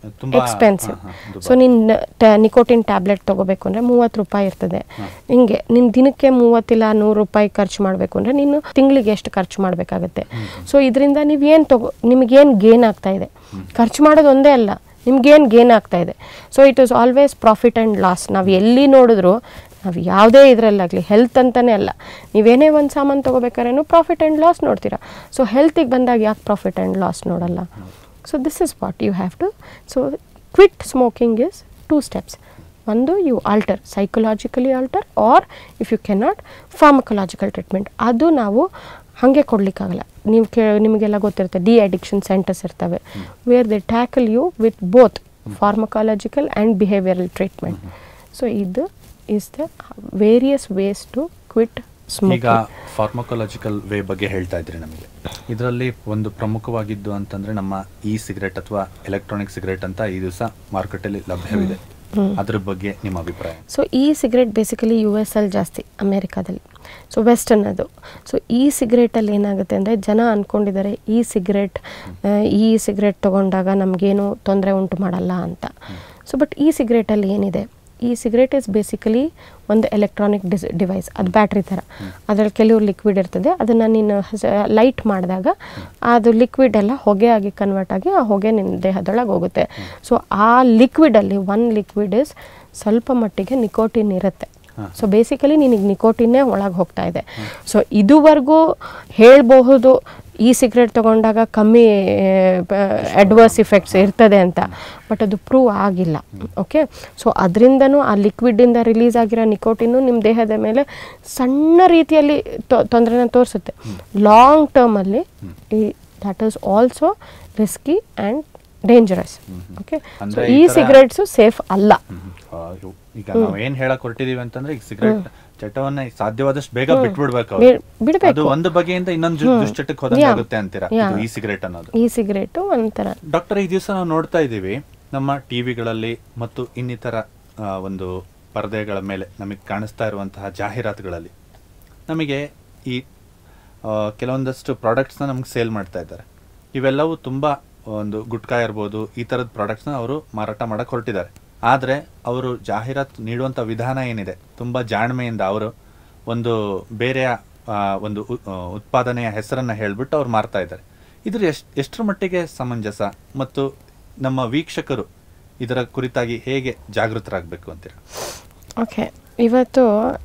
ಸೊ ನೀನು ನಿಕೋಟಿನ್ ಟ್ಯಾಬ್ಲೆಟ್ ತೊಗೋಬೇಕು ಅಂದರೆ 30 ರೂಪಾಯಿ ಇರ್ತದೆ. ಹಿಂಗೆ ನೀನು ದಿನಕ್ಕೆ 30 ಇಲ್ಲ 100 ರೂಪಾಯಿ ಖರ್ಚು ಮಾಡಬೇಕು ಅಂದರೆ ನೀನು ತಿಂಗಳಿಗೆ ಎಷ್ಟು ಖರ್ಚು ಮಾಡಬೇಕಾಗತ್ತೆ. ಸೊ ಇದರಿಂದ ನಿಮಗೇನು ಗೇನ್ ಆಗ್ತಾ ಇದೆ, ಖರ್ಚು ಮಾಡೋದು ಒಂದೇ ಅಲ್ಲ, ನಿಮ್ಗೇನು ಗೇನ್ ಆಗ್ತಾ ಇದೆ. So it is always profit and loss. ನಾವು ಎಲ್ಲಿ ನೋಡಿದ್ರು, ನಾವು ಯಾವುದೇ ಇದರಲ್ಲಾಗಲಿ, ಹೆಲ್ತ್ ಅಂತಲೇ ಅಲ್ಲ, ನೀವೇನೇ ಒಂದು ಸಾಮಾನು ತೊಗೋಬೇಕಾದ್ರೂ ಪ್ರಾಫಿಟ್ ಆ್ಯಂಡ್ ಲಾಸ್ ನೋಡ್ತೀರಾ. ಸೊ ಹೆಲ್ತಿಗೆ ಬಂದಾಗ ಯಾಕೆ ಪ್ರಾಫಿಟ್ ಆ್ಯಂಡ್ ಲಾಸ್ ನೋಡಲ್ಲ? So this is what you have to. So quit smoking is 2 steps. ಒಂದು, you alter, psychologically alter, or if you cannot, pharmacological treatment. ಅದು ನಾವು ಹಾಗೆ ಕೊಡಲಿಕ್ಕಾಗಲ್ಲ. ನಿಮಗೆಲ್ಲ ಗೊತ್ತಿರುತ್ತೆ, ಡಿ ಅಡಿಕ್ಷನ್ ಸೆಂಟರ್ಸ್ ಇರ್ತವೆ, where they tackle you with both pharmacological and behavioural treatment. So ಇದು is the various ways to quit smoking. ಈಗ ಫಾರ್ಮಕೊಲಾಜಿಕಲ್ ವೇ ಬಗ್ಗೆ ಹೇಳ್ತಾ ಇದ್ರಿ. ನಮಗೆ ಇದರಲ್ಲಿ ಒಂದು ಪ್ರಮುಖವಾಗಿದ್ದು ಅಂತಂದರೆ ನಮ್ಮ ಇ ಸಿಗರೇಟ್ ಅಥವಾ ಎಲೆಕ್ಟ್ರಾನಿಕ್ ಸಿಗರೇಟ್ ಅಂತ ಈ ದಿವಸ ಮಾರುಕಟ್ಟೆಯಲ್ಲಿ ಲಭ್ಯವಿದೆ. ಅದ್ರ ಬಗ್ಗೆ ನಿಮ್ಮ ಅಭಿಪ್ರಾಯ? So e cigarette basically US ಅಲ್ಲಿ ಜಾಸ್ತಿ, ಅಮೇರಿಕಾದಲ್ಲಿ. ಸೊ ವೆಸ್ಟರ್ನ್ ಅದು. ಸೊ ಈ ಸಿಗರೇಟಲ್ಲಿ ಏನಾಗುತ್ತೆ ಅಂದರೆ ಜನ ಅಂದ್ಕೊಂಡಿದ್ದಾರೆ ಈ ಸಿಗರೇಟ್ ತೊಗೊಂಡಾಗ ನಮಗೇನು ತೊಂದರೆ ಉಂಟು ಮಾಡಲ್ಲ ಅಂತ. ಸೊ ಬಟ್ ಈ ಸಿಗರೇಟಲ್ಲಿ ಏನಿದೆ, ಈ ಸಿಗರೇಟ್ ಇಸ್ ಬೇಸಿಕಲಿ ಒಂದು ಎಲೆಕ್ಟ್ರಾನಿಕ್ ಡಿವೈಸ್. ಅದು ಬ್ಯಾಟ್ರಿ ಥರ, ಅದರಲ್ಲಿ ಕೆಲವು ಲಿಕ್ವಿಡ್ ಇರ್ತದೆ. ಅದನ್ನು ನೀನು ಲೈಟ್ ಮಾಡಿದಾಗ ಅದು ಲಿಕ್ವಿಡ್ ಎಲ್ಲ ಹೊಗೆ ಆಗಿ ಕನ್ವರ್ಟ್ ಆಗಿ ಆ ಹೊಗೆ ನಿನ್ನ ದೇಹದೊಳಗೆ ಹೋಗುತ್ತೆ. ಸೊ ಆ ಲಿಕ್ವಿಡಲ್ಲಿ ಒಂದು ಲಿಕ್ವಿಡ್ ಇಸ್ ಸ್ವಲ್ಪ ಮಟ್ಟಿಗೆ ನಿಕೋಟಿನ್ ಇರುತ್ತೆ. ಸೊ ಬೇಸಿಕಲಿ ನಿನಗೆ ನಿಕೋಟಿನ್ನೇ ಒಳಗೆ ಹೋಗ್ತಾ ಇದೆ. ಸೊ ಇದುವರೆಗೂ ಹೇಳಬಹುದು ಈ ಸಿಗರೇಟ್ ತೊಗೊಂಡಾಗ ಕಮ್ಮಿ ಅಡ್ವರ್ಸ್ ಇಫೆಕ್ಟ್ಸ್ ಇರ್ತದೆ ಅಂತ, ಬಟ್ ಅದು ಪ್ರೂವ್ ಆಗಿಲ್ಲ. ಓಕೆ, ಸೊ ಅದರಿಂದನೂ ಆ ಲಿಕ್ವಿಡಿಂದ ರಿಲೀಸ್ ಆಗಿರೋ ನಿಕೋಟಿನ್ನು ನಿಮ್ಮ ದೇಹದ ಮೇಲೆ ಸಣ್ಣ ರೀತಿಯಲ್ಲಿ ತೊಂದರೆನ ತೋರಿಸುತ್ತೆ. ಲಾಂಗ್ ಟರ್ಮಲ್ಲಿ that is also risky and dangerous. Okay, so e cigarettes safe ಅಲ್ಲ. ಈಗ ನಾವು ಏನ್ ಹೇಳಕ್ ಹೊರಟಿದೀವಿ ಅಂತಂದ್ರೆ, ಈಗ ಸಿಗರೇಟ್ ಚಟವನ್ನ ಸಾಧ್ಯವಾದಷ್ಟು ಬೇಗ ಬಿಟ್ಬಿಡ್ಬೇಕು. ಅದು ಒಂದು ಬಗೆಯಿಂದ ಇನ್ನೊಂದು ದುಶ್ಚಟಕ್ಕೆ ಹೋದಂಗಾಗುತ್ತೆ ಅಂತೀರಾ ಈ ಸಿಗರೇಟ್ ಅನ್ನೋದು? ಈ ಸಿಗರೇಟ್ ಒಂಥರ. ಡಾಕ್ಟರ್, ಈ ದಿವಸ ನಾವು ನೋಡ್ತಾ ಇದ್ದೀವಿ ನಮ್ಮ ಟಿವಿಗಳಲ್ಲಿ ಮತ್ತು ಇನ್ನಿತರ ಒಂದು ಪರದೆಗಳ ಮೇಲೆ ನಮಗೆ ಕಾಣಿಸ್ತಾ ಇರುವಂತಹ ಜಾಹೀರಾತುಗಳಲ್ಲಿ ನಮಗೆ ಈ ಕೆಲವೊಂದಷ್ಟು ಪ್ರಾಡಕ್ಟ್ಸ್ನ ನಮ್ಗೆ ಸೇಲ್ ಮಾಡ್ತಾ ಇದ್ದಾರೆ. ಇವೆಲ್ಲವೂ ತುಂಬ ಒಂದು ಗುಟ್ಕಾ ಇರ್ಬೋದು ಈ ಥರದ ಪ್ರಾಡಕ್ಟ್ಸ್ನ ಅವರು ಮಾರಾಟ ಮಾಡಕ್ಕೆ ಹೊರಟಿದ್ದಾರೆ. ಆದರೆ ಅವರು ಜಾಹೀರಾತು ನೀಡುವಂಥ ವಿಧಾನ ಏನಿದೆ ತುಂಬ ಜಾಣ್ಮೆಯಿಂದ ಅವರು ಒಂದು ಬೇರೆಯ ಒಂದು ಉತ್ಪಾದನೆಯ ಹೆಸರನ್ನು ಹೇಳಿಬಿಟ್ಟು ಅವ್ರು ಮಾರ್ತಾ ಇದ್ದಾರೆ. ಇದ್ರ ಎಷ್ಟರ ಮಟ್ಟಿಗೆ ಸಮಂಜಸ ಮತ್ತು ನಮ್ಮ ವೀಕ್ಷಕರು ಇದರ ಕುರಿತಾಗಿ ಹೇಗೆ ಜಾಗೃತರಾಗಬೇಕು ಅಂತೀರ? ಓಕೆ, ಇವತ್ತು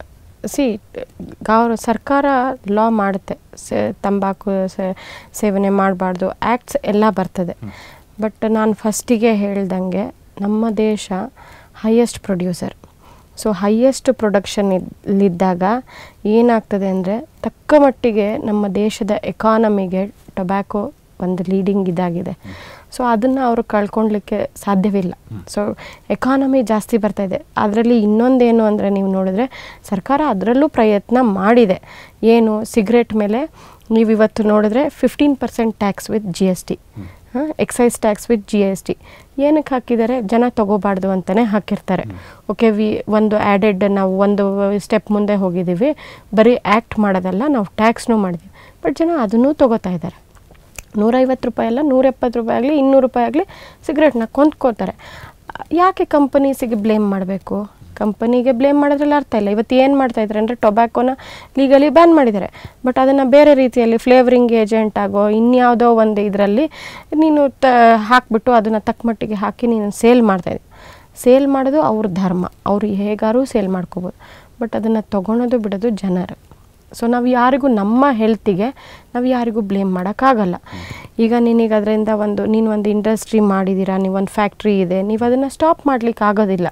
ಸರ್ಕಾರ ಲಾ ಮಾಡುತ್ತೆ, ತಂಬಾಕು ಸೇವನೆ ಮಾಡಬಾರ್ದು, ಆ್ಯಕ್ಟ್ಸ್ ಎಲ್ಲ ಬರ್ತದೆ. ಬಟ್ ನಾನು ಫಸ್ಟಿಗೆ ಹೇಳ್ದಂಗೆ ನಮ್ಮ ದೇಶ highest producer. So highest production ಇಲ್ಲಿದ್ದಾಗ ಏನಾಗ್ತದೆ ಅಂದರೆ ತಕ್ಕ ಮಟ್ಟಿಗೆ ನಮ್ಮ ದೇಶದ ಎಕಾನಮಿಗೆ ಟೊಬ್ಯಾಕೊ ಒಂದು ಲೀಡಿಂಗ್ ಇದಾಗಿದೆ. ಸೊ ಅದನ್ನು ಅವರು ಕಳ್ಕೊಳ್ಲಿಕ್ಕೆ ಸಾಧ್ಯವಿಲ್ಲ. ಸೊ ಎಕಾನಮಿ ಜಾಸ್ತಿ ಬರ್ತಾಯಿದೆ. ಅದರಲ್ಲಿ ಇನ್ನೊಂದೇನು ಅಂದರೆ ನೀವು ನೋಡಿದ್ರೆ ಸರ್ಕಾರ ಅದರಲ್ಲೂ ಪ್ರಯತ್ನ ಮಾಡಿದೆ. ಏನು ಸಿಗರೇಟ್ ಮೇಲೆ ನೀವು ಇವತ್ತು ನೋಡಿದ್ರೆ 15% tax with GST, excise tax with GST ಏನಕ್ಕೆ ಹಾಕಿದ್ದಾರೆ? ಜನ ತಗೋಬಾರ್ದು ಅಂತಲೇ ಹಾಕಿರ್ತಾರೆ. ಓಕೆ, ಒಂದು ಆ್ಯಡೆಡ್ ನಾವು ಒಂದು ಸ್ಟೆಪ್ ಮುಂದೆ ಹೋಗಿದ್ದೀವಿ, ಬರೀ ಆ್ಯಕ್ಟ್ ಮಾಡೋದಲ್ಲ, ನಾವು ಟ್ಯಾಕ್ಸ್ನೂ ಮಾಡಿದ್ದೀವಿ. ಬಟ್ ಜನ ಅದನ್ನೂ ತೊಗೋತಾ ಇದ್ದಾರೆ. 150 ರೂಪಾಯಿ ಅಲ್ಲ, 170 ರೂಪಾಯಿ ಆಗಲಿ, 200 ರೂಪಾಯಿ ಆಗಲಿ ಸಿಗರೇಟ್ನ ಕೊಂದ್ಕೋತಾರೆ. ಯಾಕೆ ಕಂಪನೀಸಿಗೆ ಬ್ಲೇಮ್ ಮಾಡಬೇಕು? ಕಂಪನಿಗೆ ಬ್ಲೇಮ್ ಮಾಡೋದ್ರಲ್ಲಿ ಅರ್ಥ ಇಲ್ಲ. ಇವತ್ತು ಏನು ಮಾಡ್ತಾಯಿದ್ದಾರೆ ಅಂದರೆ ಟೊಬ್ಯಾಕೋನ ಲೀಗಲಿ ಬ್ಯಾನ್ ಮಾಡಿದ್ದಾರೆ. ಬಟ್ ಅದನ್ನು ಬೇರೆ ರೀತಿಯಲ್ಲಿ ಫ್ಲೇವರಿಂಗ್ ಏಜೆಂಟ್ ಆಗೋ ಇನ್ಯಾವುದೋ ಒಂದು ಇದರಲ್ಲಿ ನೀನು ಹಾಕಿಬಿಟ್ಟು ಅದನ್ನು ತಕ್ಕ ಮಟ್ಟಿಗೆ ಹಾಕಿ ನೀನು ಸೇಲ್ ಮಾಡ್ತಾಯಿದ್ದೆ. ಸೇಲ್ ಮಾಡೋದು ಅವ್ರ ಧರ್ಮ, ಅವರು ಹೇಗಾರು ಸೇಲ್ ಮಾಡ್ಕೋಬೋದು. ಬಟ್ ಅದನ್ನು ತೊಗೊಳೋದು ಬಿಡೋದು ಜನರು. ಸೊ ನಾವು ಯಾರಿಗೂ ನಮ್ಮ ಹೆಲ್ತಿಗೆ ನಾವು ಯಾರಿಗೂ ಬ್ಲೇಮ್ ಮಾಡೋಕ್ಕಾಗಲ್ಲ. ಈಗ ನಿನಗೆ ಅದರಿಂದ ನೀನು ಒಂದು ಇಂಡಸ್ಟ್ರಿ ಮಾಡಿದ್ದೀರಾ, ನೀವೊಂದು ಫ್ಯಾಕ್ಟ್ರಿ ಇದೆ, ನೀವು ಅದನ್ನು ಸ್ಟಾಪ್ ಮಾಡಲಿಕ್ಕೆ ಆಗೋದಿಲ್ಲ.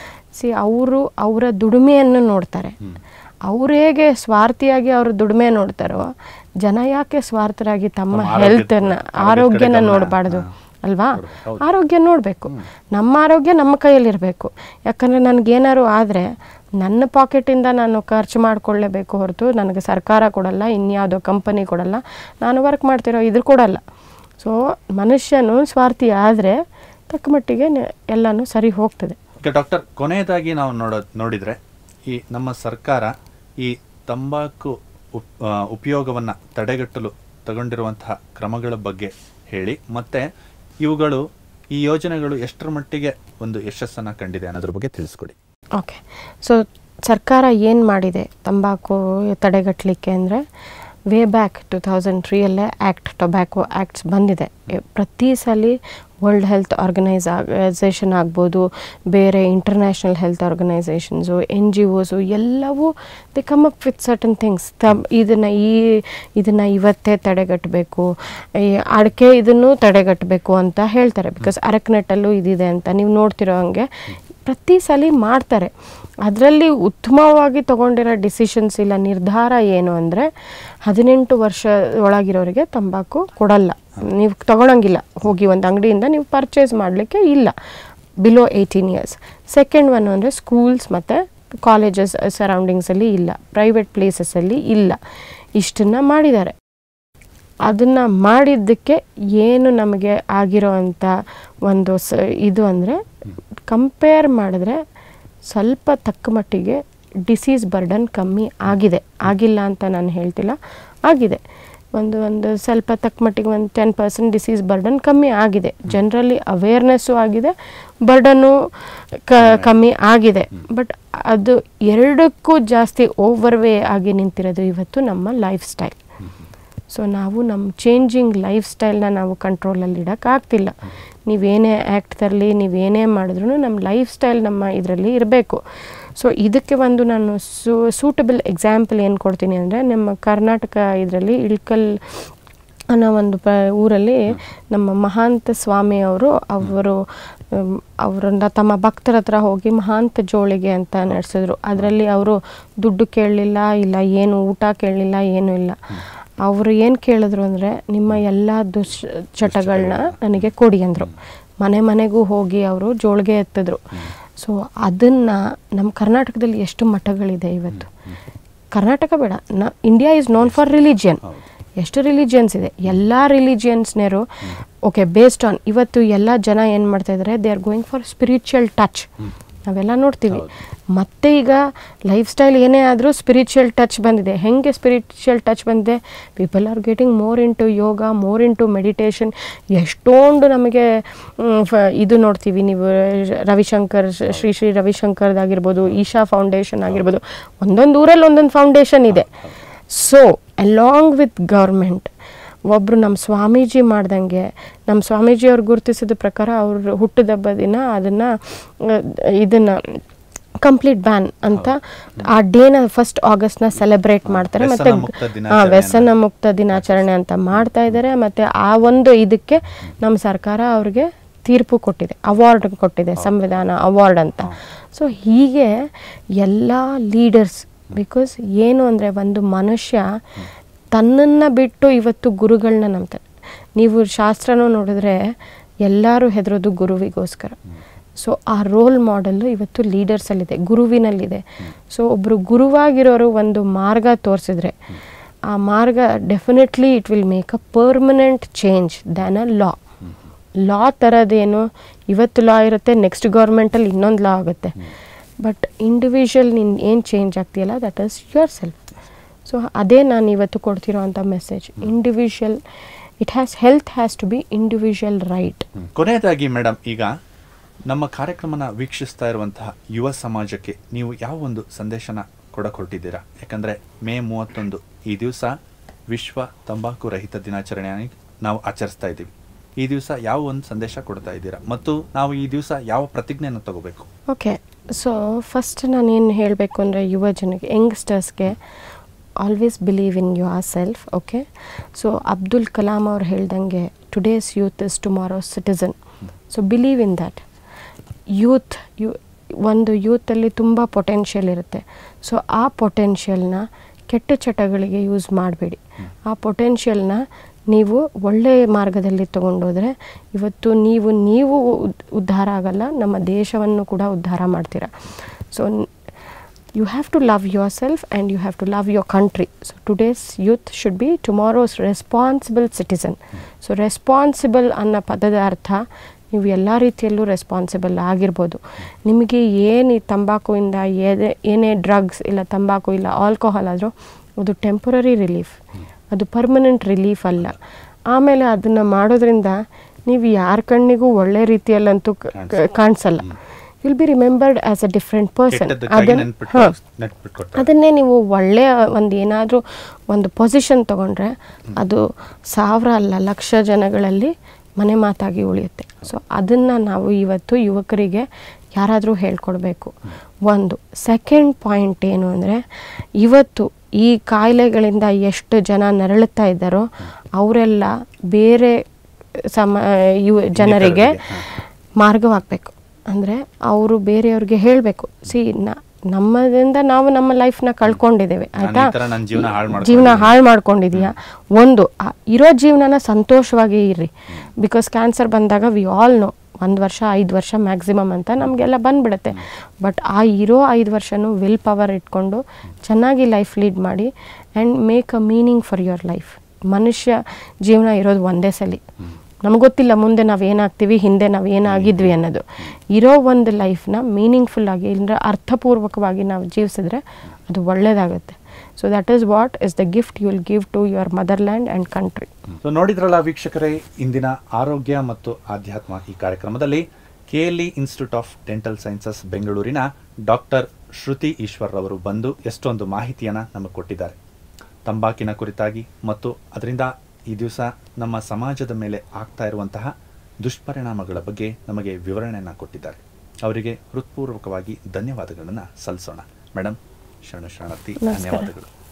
ಅವರ ದುಡಿಮೆಯನ್ನು ನೋಡ್ತಾರೆ. ಅವ್ರು ಹೇಗೆ ಸ್ವಾರ್ಥಿಯಾಗಿ ಅವ್ರ ದುಡಿಮೆ ನೋಡ್ತಾರೋ, ಜನ ಯಾಕೆ ಸ್ವಾರ್ಥರಾಗಿ ತಮ್ಮ ಹೆಲ್ತನ್ನು ಆರೋಗ್ಯನ ನೋಡಬಾರ್ದು ಅಲ್ವಾ? ಆರೋಗ್ಯ ನೋಡಬೇಕು. ನಮ್ಮ ಆರೋಗ್ಯ ನಮ್ಮ ಕೈಯಲ್ಲಿರಬೇಕು. ಯಾಕಂದರೆ ನನಗೇನಾದ್ರು ಆದರೆ ನನ್ನ ಪಾಕೆಟಿಂದ ನಾನು ಖರ್ಚು ಮಾಡಿಕೊಳ್ಳೇಬೇಕು ಹೊರತು ನನಗೆ ಸರ್ಕಾರ ಕೊಡಲ್ಲ, ಇನ್ಯಾವುದೋ ಕಂಪನಿ ಕೊಡಲ್ಲ, ನಾನು ವರ್ಕ್ ಮಾಡ್ತಿರೋ ಇದ್ರ ಕೊಡಲ್ಲ. ಸೊ ಮನುಷ್ಯನು ಸ್ವಾರ್ಥಿ ಆದರೆ ತಕ್ಕ ಮಟ್ಟಿಗೆ ಎಲ್ಲನೂ ಸರಿ ಹೋಗ್ತದೆ. ಡಾಕ್ಟರ್, ಕೊನೆಯದಾಗಿ ನಾವು ನೋಡಿದರೆ ಈ ನಮ್ಮ ಸರ್ಕಾರ ಈ ತಂಬಾಕು ಉಪಯೋಗವನ್ನು ತಡೆಗಟ್ಟಲು ತಗೊಂಡಿರುವಂತಹ ಕ್ರಮಗಳ ಬಗ್ಗೆ ಹೇಳಿ, ಮತ್ತು ಇವುಗಳು ಈ ಯೋಜನೆಗಳು ಎಷ್ಟರ ಮಟ್ಟಿಗೆ ಒಂದು ಯಶಸ್ಸನ್ನು ಕಂಡಿದೆ ಅನ್ನೋದ್ರ ಬಗ್ಗೆ ತಿಳಿಸ್ಕೊಡಿ. ಓಕೆ, ಸೊ ಸರ್ಕಾರ ಏನು ಮಾಡಿದೆ ತಂಬಾಕು ತಡೆಗಟ್ಟಲಿಕ್ಕೆ ಅಂದರೆ ವೇ ಬ್ಯಾಕ್ 2003 ಟೊಬ್ಯಾಕೊ ಆ್ಯಕ್ಟ್ಸ್ ಬಂದಿದೆ. ಪ್ರತಿ ಸಲ ವರ್ಲ್ಡ್ ಹೆಲ್ತ್ ಆರ್ಗನೈಸೇಷನ್ ಆಗ್ಬೋದು, ಬೇರೆ ಇಂಟರ್ನ್ಯಾಷನಲ್ ಹೆಲ್ತ್ ಆರ್ಗನೈಸೇಷನ್ಸು, NGOs ಎಲ್ಲವೂ they come up with certain things. ಇದನ್ನು ಇವತ್ತೇ ತಡೆಗಟ್ಟಬೇಕು, ಈ ಅಡಿಕೆ ಇದನ್ನು ತಡೆಗಟ್ಟಬೇಕು ಅಂತ ಹೇಳ್ತಾರೆ. ಬಿಕಾಸ್ ಅರಕನೆಟ್ಟಲ್ಲೂ ಇದಿದೆ ಅಂತ ನೀವು ನೋಡ್ತಿರೋ ಹಾಗೆ ಪ್ರತಿ ಸಲ ಮಾಡ್ತಾರೆ. ಅದರಲ್ಲಿ ಉತ್ತಮವಾಗಿ ತೊಗೊಂಡಿರೋ ಡಿಸಿಷನ್ಸ್ ಇಲ್ಲ ನಿರ್ಧಾರ ಏನು ಅಂದರೆ 18 ವರ್ಷ ಒಳಗಿರೋರಿಗೆ ತಂಬಾಕು ಕೊಡಲ್ಲ, ನೀವು ತೊಗೊಳಂಗಿಲ್ಲ. ಹೋಗಿ ಒಂದು ಅಂಗಡಿಯಿಂದ ನೀವು ಪರ್ಚೇಸ್ ಮಾಡಲಿಕ್ಕೆ ಇಲ್ಲ ಬಿಲೋ 18 ಇಯರ್ಸ್. ಸೆಕೆಂಡ್ ಒನ್ ಅಂದರೆ ಸ್ಕೂಲ್ಸ್ ಮತ್ತು ಕಾಲೇಜಸ್ ಸರೌಂಡಿಂಗ್ಸಲ್ಲಿ ಇಲ್ಲ, ಪ್ರೈವೇಟ್ ಪ್ಲೇಸಸ್ಸಲ್ಲಿ ಇಲ್ಲ. ಇಷ್ಟನ್ನು ಮಾಡಿದ್ದಾರೆ. ಅದನ್ನು ಮಾಡಿದ್ದಕ್ಕೆ ಏನು ನಮಗೆ ಆಗಿರೋ ಅಂಥ ಒಂದು ಇದು ಅಂದರೆ ಕಂಪೇರ್ ಮಾಡಿದ್ರೆ ಸ್ವಲ್ಪ ತಕ್ಕ ಮಟ್ಟಿಗೆ ಡಿಸೀಸ್ ಬರ್ಡನ್ ಕಮ್ಮಿ ಆಗಿದೆ. ಆಗಿಲ್ಲ ಅಂತ ನಾನು ಹೇಳ್ತಿಲ್ಲ, ಆಗಿದೆ. ಒಂದು ಸ್ವಲ್ಪ ತಕ್ಕ ಮಟ್ಟಿಗೆ ಒಂದು 10% ಡಿಸೀಸ್ ಬರ್ಡನ್ ಕಮ್ಮಿ ಆಗಿದೆ. ಜನರಲ್ಲಿ ಅವೇರ್ನೆಸ್ಸು ಆಗಿದೆ, ಬರ್ಡನ್ನು ಕಮ್ಮಿ ಆಗಿದೆ. ಬಟ್ ಅದು ಎರಡಕ್ಕೂ ಜಾಸ್ತಿ ಓವರ್ವೇ ಆಗಿ ನಿಂತಿರೋದು ಇವತ್ತು ನಮ್ಮ ಲೈಫ್ ಸ್ಟೈಲ್. ಸೊ ನಾವು ನಮ್ಮ ಚೇಂಜಿಂಗ್ ಲೈಫ್ ಸ್ಟೈಲ್ನ ನಾವು ಕಂಟ್ರೋಲಲ್ಲಿ ಇಡೋಕ್ಕಾಗ್ತಿಲ್ಲ. ನೀವೇನೇ ಆ್ಯಕ್ಟ್ ತರಲಿ, ನೀವೇನೇ ಮಾಡಿದ್ರೂ ನಮ್ಮ ಲೈಫ್ ಸ್ಟೈಲ್ ನಮ್ಮ ಇದರಲ್ಲಿ ಇರಬೇಕು. ಸೊ ಇದಕ್ಕೆ ಒಂದು ನಾನು ಸೂಟಬಲ್ ಎಕ್ಸಾಂಪಲ್ ಏನು ಕೊಡ್ತೀನಿ ಅಂದರೆ, ನಮ್ಮ ಕರ್ನಾಟಕ ಇದರಲ್ಲಿ ಇಳ್ಕಲ್ ಅನ್ನೋ ಒಂದು ಊರಲ್ಲಿ ನಮ್ಮ ಮಹಾಂತ ಸ್ವಾಮಿಯವರು ಅವರನ್ನ ತಮ್ಮ ಭಕ್ತರ ಹತ್ರ ಹೋಗಿ ಮಹಾಂತ ಜೋಳಿಗೆ ಅಂತ ನಡೆಸಿದ್ರು. ಅದರಲ್ಲಿ ಅವರು ದುಡ್ಡು ಕೇಳಲಿಲ್ಲ, ಇಲ್ಲ ಏನು ಊಟ ಕೇಳಲಿಲ್ಲ, ಏನೂ ಇಲ್ಲ. ಅವರು ಏನು ಕೇಳಿದ್ರು ಅಂದರೆ, ನಿಮ್ಮ ಎಲ್ಲ ದುಶ್ಚಟಗಳನ್ನ ನನಗೆ ಕೊಡಿ ಅಂದರು. ಮನೆಗೂ ಹೋಗಿ ಅವರು ಜೋಳಿಗೆ ಎತ್ತಿದ್ರು. ಸೊ ಅದನ್ನು ನಮ್ಮ ಕರ್ನಾಟಕದಲ್ಲಿ ಎಷ್ಟು ಮಠಗಳಿದೆ ಇವತ್ತು. ಕರ್ನಾಟಕ ಬೇಡ, India is known for religion. ಎಷ್ಟು ರಿಲಿಜಿಯನ್ಸ್ ಇದೆ, ಎಲ್ಲ ರಿಲಿಜಿಯನ್ಸ್ನೇರು ಓಕೆ ಬೇಸ್ಡ್ ಆನ್ ಇವತ್ತು ಎಲ್ಲ ಜನ ಏನು ಮಾಡ್ತಾಯಿದ್ದಾರೆ, they are going for spiritual touch. ನಾವೆಲ್ಲ ನೋಡ್ತೀವಿ ಮತ್ತು ಈಗ ಲೈಫ್ ಸ್ಟೈಲ್ ಏನೇ ಆದರೂ ಸ್ಪಿರಿಚುವಲ್ ಟಚ್ ಬಂದಿದೆ. ಹೇಗೆ ಸ್ಪಿರಿಚುವಲ್ ಟಚ್ ಬಂದಿದೆ? People are getting more into yoga, more into meditation. ಎಷ್ಟೊಂದು ನಮಗೆ ಇದು ನೋಡ್ತೀವಿ, ನೀವು ರವಿಶಂಕರ್, ಶ್ರೀ ರವಿಶಂಕರ್ದಾಗಿರ್ಬೋದು, ಈಶಾ ಫೌಂಡೇಶನ್ ಆಗಿರ್ಬೋದು, ಒಂದೊಂದು ಊರಲ್ಲಿ ಒಂದೊಂದು ಫೌಂಡೇಶನ್ ಇದೆ. ಸೊ ಅಲಾಂಗ್ ವಿತ್ ಗೌರ್ಮೆಂಟ್ ಒಬ್ಬರು ನಮ್ಮ ಸ್ವಾಮೀಜಿ ಮಾಡ್ದಂಗೆ, ನಮ್ಮ ಸ್ವಾಮೀಜಿಯವ್ರು ಗುರುತಿಸಿದ ಪ್ರಕಾರ ಅವ್ರ ಹುಟ್ಟುಹಬ್ಬ ದಿನ ಇದನ್ನು ಕಂಪ್ಲೀಟ್ ಬ್ಯಾನ್ ಅಂತ ಆ ಡೇನ 1 ಆಗಸ್ಟ್ನ ಸೆಲೆಬ್ರೇಟ್ ಮಾಡ್ತಾರೆ. ಮತ್ತು ವ್ಯಸನ ಮುಕ್ತ ದಿನಾಚರಣೆ ಅಂತ ಮಾಡ್ತಾ ಇದ್ದಾರೆ. ಮತ್ತು ಆ ಒಂದು ಇದಕ್ಕೆ ನಮ್ಮ ಸರ್ಕಾರ ಅವ್ರಿಗೆ ತೀರ್ಪು ಕೊಟ್ಟಿದೆ, ಅವಾರ್ಡ್ ಕೊಟ್ಟಿದೆ, ಸಂವಿಧಾನ ಅವಾರ್ಡ್ ಅಂತ. ಸೊ ಹೀಗೆ ಎಲ್ಲ ಲೀಡರ್ಸ್, ಬಿಕಾಸ್ ಏನು ಅಂದರೆ ಒಂದು ಮನುಷ್ಯ ತನ್ನನ್ನು ಬಿಟ್ಟು ಇವತ್ತು ಗುರುಗಳನ್ನ ನಂಬ್ತಾರೆ. ನೀವು ಶಾಸ್ತ್ರನೂ ನೋಡಿದ್ರೆ ಎಲ್ಲರೂ ಹೆದರೋದು ಗುರುವಿಗೋಸ್ಕರ. ಸೊ ಆ ರೋಲ್ ಮಾಡೆಲ್ಲು ಇವತ್ತು ಲೀಡರ್ಸಲ್ಲಿದೆ, ಗುರುವಿನಲ್ಲಿದೆ. ಸೊ ಒಬ್ಬರು ಗುರುವಾಗಿರೋರು ಒಂದು ಮಾರ್ಗ ತೋರಿಸಿದ್ರೆ ಆ ಮಾರ್ಗ definitely it will make a permanent change than a law ಥರದ್ದೇನು ಇವತ್ತು ಲಾ ಇರುತ್ತೆ, ನೆಕ್ಸ್ಟ್ ಗೌರ್ಮೆಂಟಲ್ಲಿ ಇನ್ನೊಂದು ಲಾ ಆಗುತ್ತೆ. ಬಟ್ ಇಂಡಿವಿಜುವಲ್ ನೀನು ಏನು ಚೇಂಜ್ ಆಗ್ತೀಯಲ್ಲ, that is yourself. So ಅದೇ ನಾನು ಇವತ್ತು ಕೊಡ್ತಿರೋ ಅಂಥ message. Individual health has to be individual right. ಕೊನೆಯದಾಗಿ ಮೇಡಮ್, ಈಗ ನಮ್ಮ ಕಾರ್ಯಕ್ರಮನ ವೀಕ್ಷಿಸ್ತಾ ಇರುವಂತಹ ಯುವ ಸಮಾಜಕ್ಕೆ ನೀವು ಯಾವ ಒಂದು ಸಂದೇಶನ ಕೊಟ್ಟಿದ್ದೀರಾ? ಯಾಕಂದರೆ ಮೇ 31 ಈ ದಿವಸ ವಿಶ್ವ ತಂಬಾಕು ರಹಿತ ದಿನಾಚರಣೆಯಾಗಿ ನಾವು ಆಚರಿಸ್ತಾ ಇದ್ದೀವಿ. ಈ ದಿವಸ ಯಾವ ಒಂದು ಸಂದೇಶ ಕೊಡ್ತಾ ಇದ್ದೀರಾ ಮತ್ತು ನಾವು ಈ ದಿವಸ ಯಾವ ಪ್ರತಿಜ್ಞೆಯನ್ನು ತಗೋಬೇಕು? ಓಕೆ, ಸೊ ಫಸ್ಟ್ ನಾನೇನು ಹೇಳಬೇಕು ಅಂದರೆ ಯುವ ಜನಕ್ಕೆ, ಯಂಗ್ಸ್ಟರ್ಸ್ಗೆ, always believe in yourself. Okay, so Abdul Kalam ಅವ್ರು ಹೇಳ್ದಂಗೆ today's youth is tomorrow's citizen. So believe in that. ಒಂದು ಯೂತಲ್ಲಿ ತುಂಬ ಪೊಟೆನ್ಷಿಯಲ್ ಇರುತ್ತೆ. ಸೊ ಆ ಪೊಟೆನ್ಷಿಯಲ್ನ ಕೆಟ್ಟ ಚಟಗಳಿಗೆ ಯೂಸ್ ಮಾಡಬೇಡಿ. ಆ ಪೊಟೆನ್ಷಿಯಲ್ನ ನೀವು ಒಳ್ಳೆಯ ಮಾರ್ಗದಲ್ಲಿ ತೊಗೊಂಡೋದ್ರೆ ಇವತ್ತು ನೀವು ಉದ್ಧಾರ ಆಗಲ್ಲ, ನಮ್ಮ ದೇಶವನ್ನು ಕೂಡ ಉದ್ಧಾರ ಮಾಡ್ತೀರಾ. So you have to love yourself and you have to love your country. So today's youth should be tomorrow's responsible citizen. So responsible ಅನ್ನೋ ಪದದ ಅರ್ಥ ನೀವು ಎಲ್ಲ ರೀತಿಯಲ್ಲೂ ರೆಸ್ಪಾನ್ಸಿಬಲ್ ಆಗಿರ್ಬೋದು. ನಿಮಗೆ ಏನು ಈ ತಂಬಾಕುವಿಂದ ಏನೇ ಡ್ರಗ್ಸ್ ಇಲ್ಲ, ತಂಬಾಕು ಇಲ್ಲ, ಆಲ್ಕೋಹಾಲ್ ಆದರೂ ಅದು ಟೆಂಪರರಿ ರಿಲೀಫ್, ಅದು ಪರ್ಮನೆಂಟ್ ರಿಲೀಫ್ ಅಲ್ಲ. ಆಮೇಲೆ ಅದನ್ನು ಮಾಡೋದ್ರಿಂದ ನೀವು ಯಾರ ಕಣ್ಣಿಗೂ ಒಳ್ಳೆ ರೀತಿಯಲ್ಲಂತೂ ಕಾಣಿಸಲ್ಲ. Will be remembered as a different person. ಅದನ್ನೇ ನೀವು ಒಳ್ಳೆಯ ಏನಾದರೂ ಒಂದು ಪೊಸಿಷನ್ ತೊಗೊಂಡ್ರೆ ಅದು 1000 ಅಲ್ಲ, ಲಕ್ಷ ಜನಗಳಲ್ಲಿ ಮನೆ ಮಾತಾಗಿ ಉಳಿಯುತ್ತೆ. ಸೊ ಅದನ್ನು ನಾವು ಇವತ್ತು ಯುವಕರಿಗೆ ಯಾರಾದರೂ ಹೇಳ್ಕೊಡ್ಬೇಕು. ಒಂದು ಸೆಕೆಂಡ್ ಪಾಯಿಂಟ್ ಏನು ಅಂದರೆ, ಇವತ್ತು ಈ ಕಾಯಿಲೆಗಳಿಂದ ಎಷ್ಟು ಜನ ನರಳುತ್ತಾ ಇದ್ದಾರೋ ಅವರೆಲ್ಲ ಬೇರೆ ಜನರಿಗೆ ಮಾರ್ಗವಾಗಬೇಕು. ಅಂದರೆ ಅವರು ಬೇರೆಯವ್ರಿಗೆ ಹೇಳಬೇಕು, ನಮ್ಮದಿಂದ ನಾವು ನಮ್ಮ ಲೈಫ್ನ ಕಳ್ಕೊಂಡಿದ್ದೇವೆ, ಆಯಿತಾ, ಜೀವನ ಹಾಳು ಮಾಡ್ಕೊಂಡಿದೀಯಾ, ಒಂದು ಇರೋ ಜೀವನನ ಸಂತೋಷವಾಗಿ ಇರ್ರಿ. ಬಿಕಾಸ್ ಕ್ಯಾನ್ಸರ್ ಬಂದಾಗ ವಿ ಆಲ್ ನೋ 1 ವರ್ಷ 5 ವರ್ಷ ಮ್ಯಾಕ್ಸಿಮಮ್ ಅಂತ ನಮಗೆಲ್ಲ ಬಂದ್ಬಿಡುತ್ತೆ. ಬಟ್ ಆ ಇರೋ 5 ವರ್ಷನೂ ವಿಲ್ ಪವರ್ ಇಟ್ಕೊಂಡು ಚೆನ್ನಾಗಿ ಲೈಫ್ ಲೀಡ್ ಮಾಡಿ and make a meaning for your life. ಮನುಷ್ಯ ಜೀವನ ಇರೋದು ಒಂದೇ ಸಲ, ನಮ್ಗೆ ಗೊತ್ತಿಲ್ಲ ಮುಂದೆ ನಾವು ಏನಾಗ್ತೀವಿ, ಹಿಂದೆ ನಾವು ಏನಾಗಿದ್ವಿ ಅನ್ನೋದು. ಇರೋ ಒಂದು ಲೈಫ್ನ ಮೀನಿಂಗ್ಫುಲ್ ಆಗಿ ಇಲ್ಲ ಅರ್ಥಪೂರ್ವಕವಾಗಿ ನಾವು ಜೀವಿಸಿದ್ರೆ ಅದು ಒಳ್ಳೆಯದಾಗುತ್ತೆ. So that is what is the gift you will give to your motherland and country. ಸೊ ನೋಡಿದ್ರಲ್ಲ ವೀಕ್ಷಕರೇ, ಇಂದಿನ ಆರೋಗ್ಯ ಮತ್ತು ಆಧ್ಯಾತ್ಮ ಈ ಕಾರ್ಯಕ್ರಮದಲ್ಲಿ KLE institute of dental Sciences ಬೆಂಗಳೂರಿನ ಡಾಕ್ಟರ್ ಶ್ರುತಿ ಈಶ್ವರ್ ಅವರು ಬಂದು ಎಷ್ಟೊಂದು ಮಾಹಿತಿಯನ್ನು ನಮಗೆ ಕೊಟ್ಟಿದ್ದಾರೆ ತಂಬಾಕಿನ ಕುರಿತಾಗಿ, ಮತ್ತು ಅದರಿಂದ ಈ ದಿವಸ ನಮ್ಮ ಸಮಾಜದ ಮೇಲೆ ಆಗ್ತಾ ಇರುವಂತಹ ದುಷ್ಪರಿಣಾಮಗಳ ಬಗ್ಗೆ ನಮಗೆ ವಿವರಣೆಯನ್ನು ಕೊಟ್ಟಿದ್ದಾರೆ. ಅವರಿಗೆ ಹೃತ್ಪೂರ್ವಕವಾಗಿ ಧನ್ಯವಾದಗಳನ್ನು ಸಲ್ಲಿಸೋಣ. ಮೇಡಮ್, ಶರಣಾರ್ಥಿ, ಧನ್ಯವಾದಗಳು.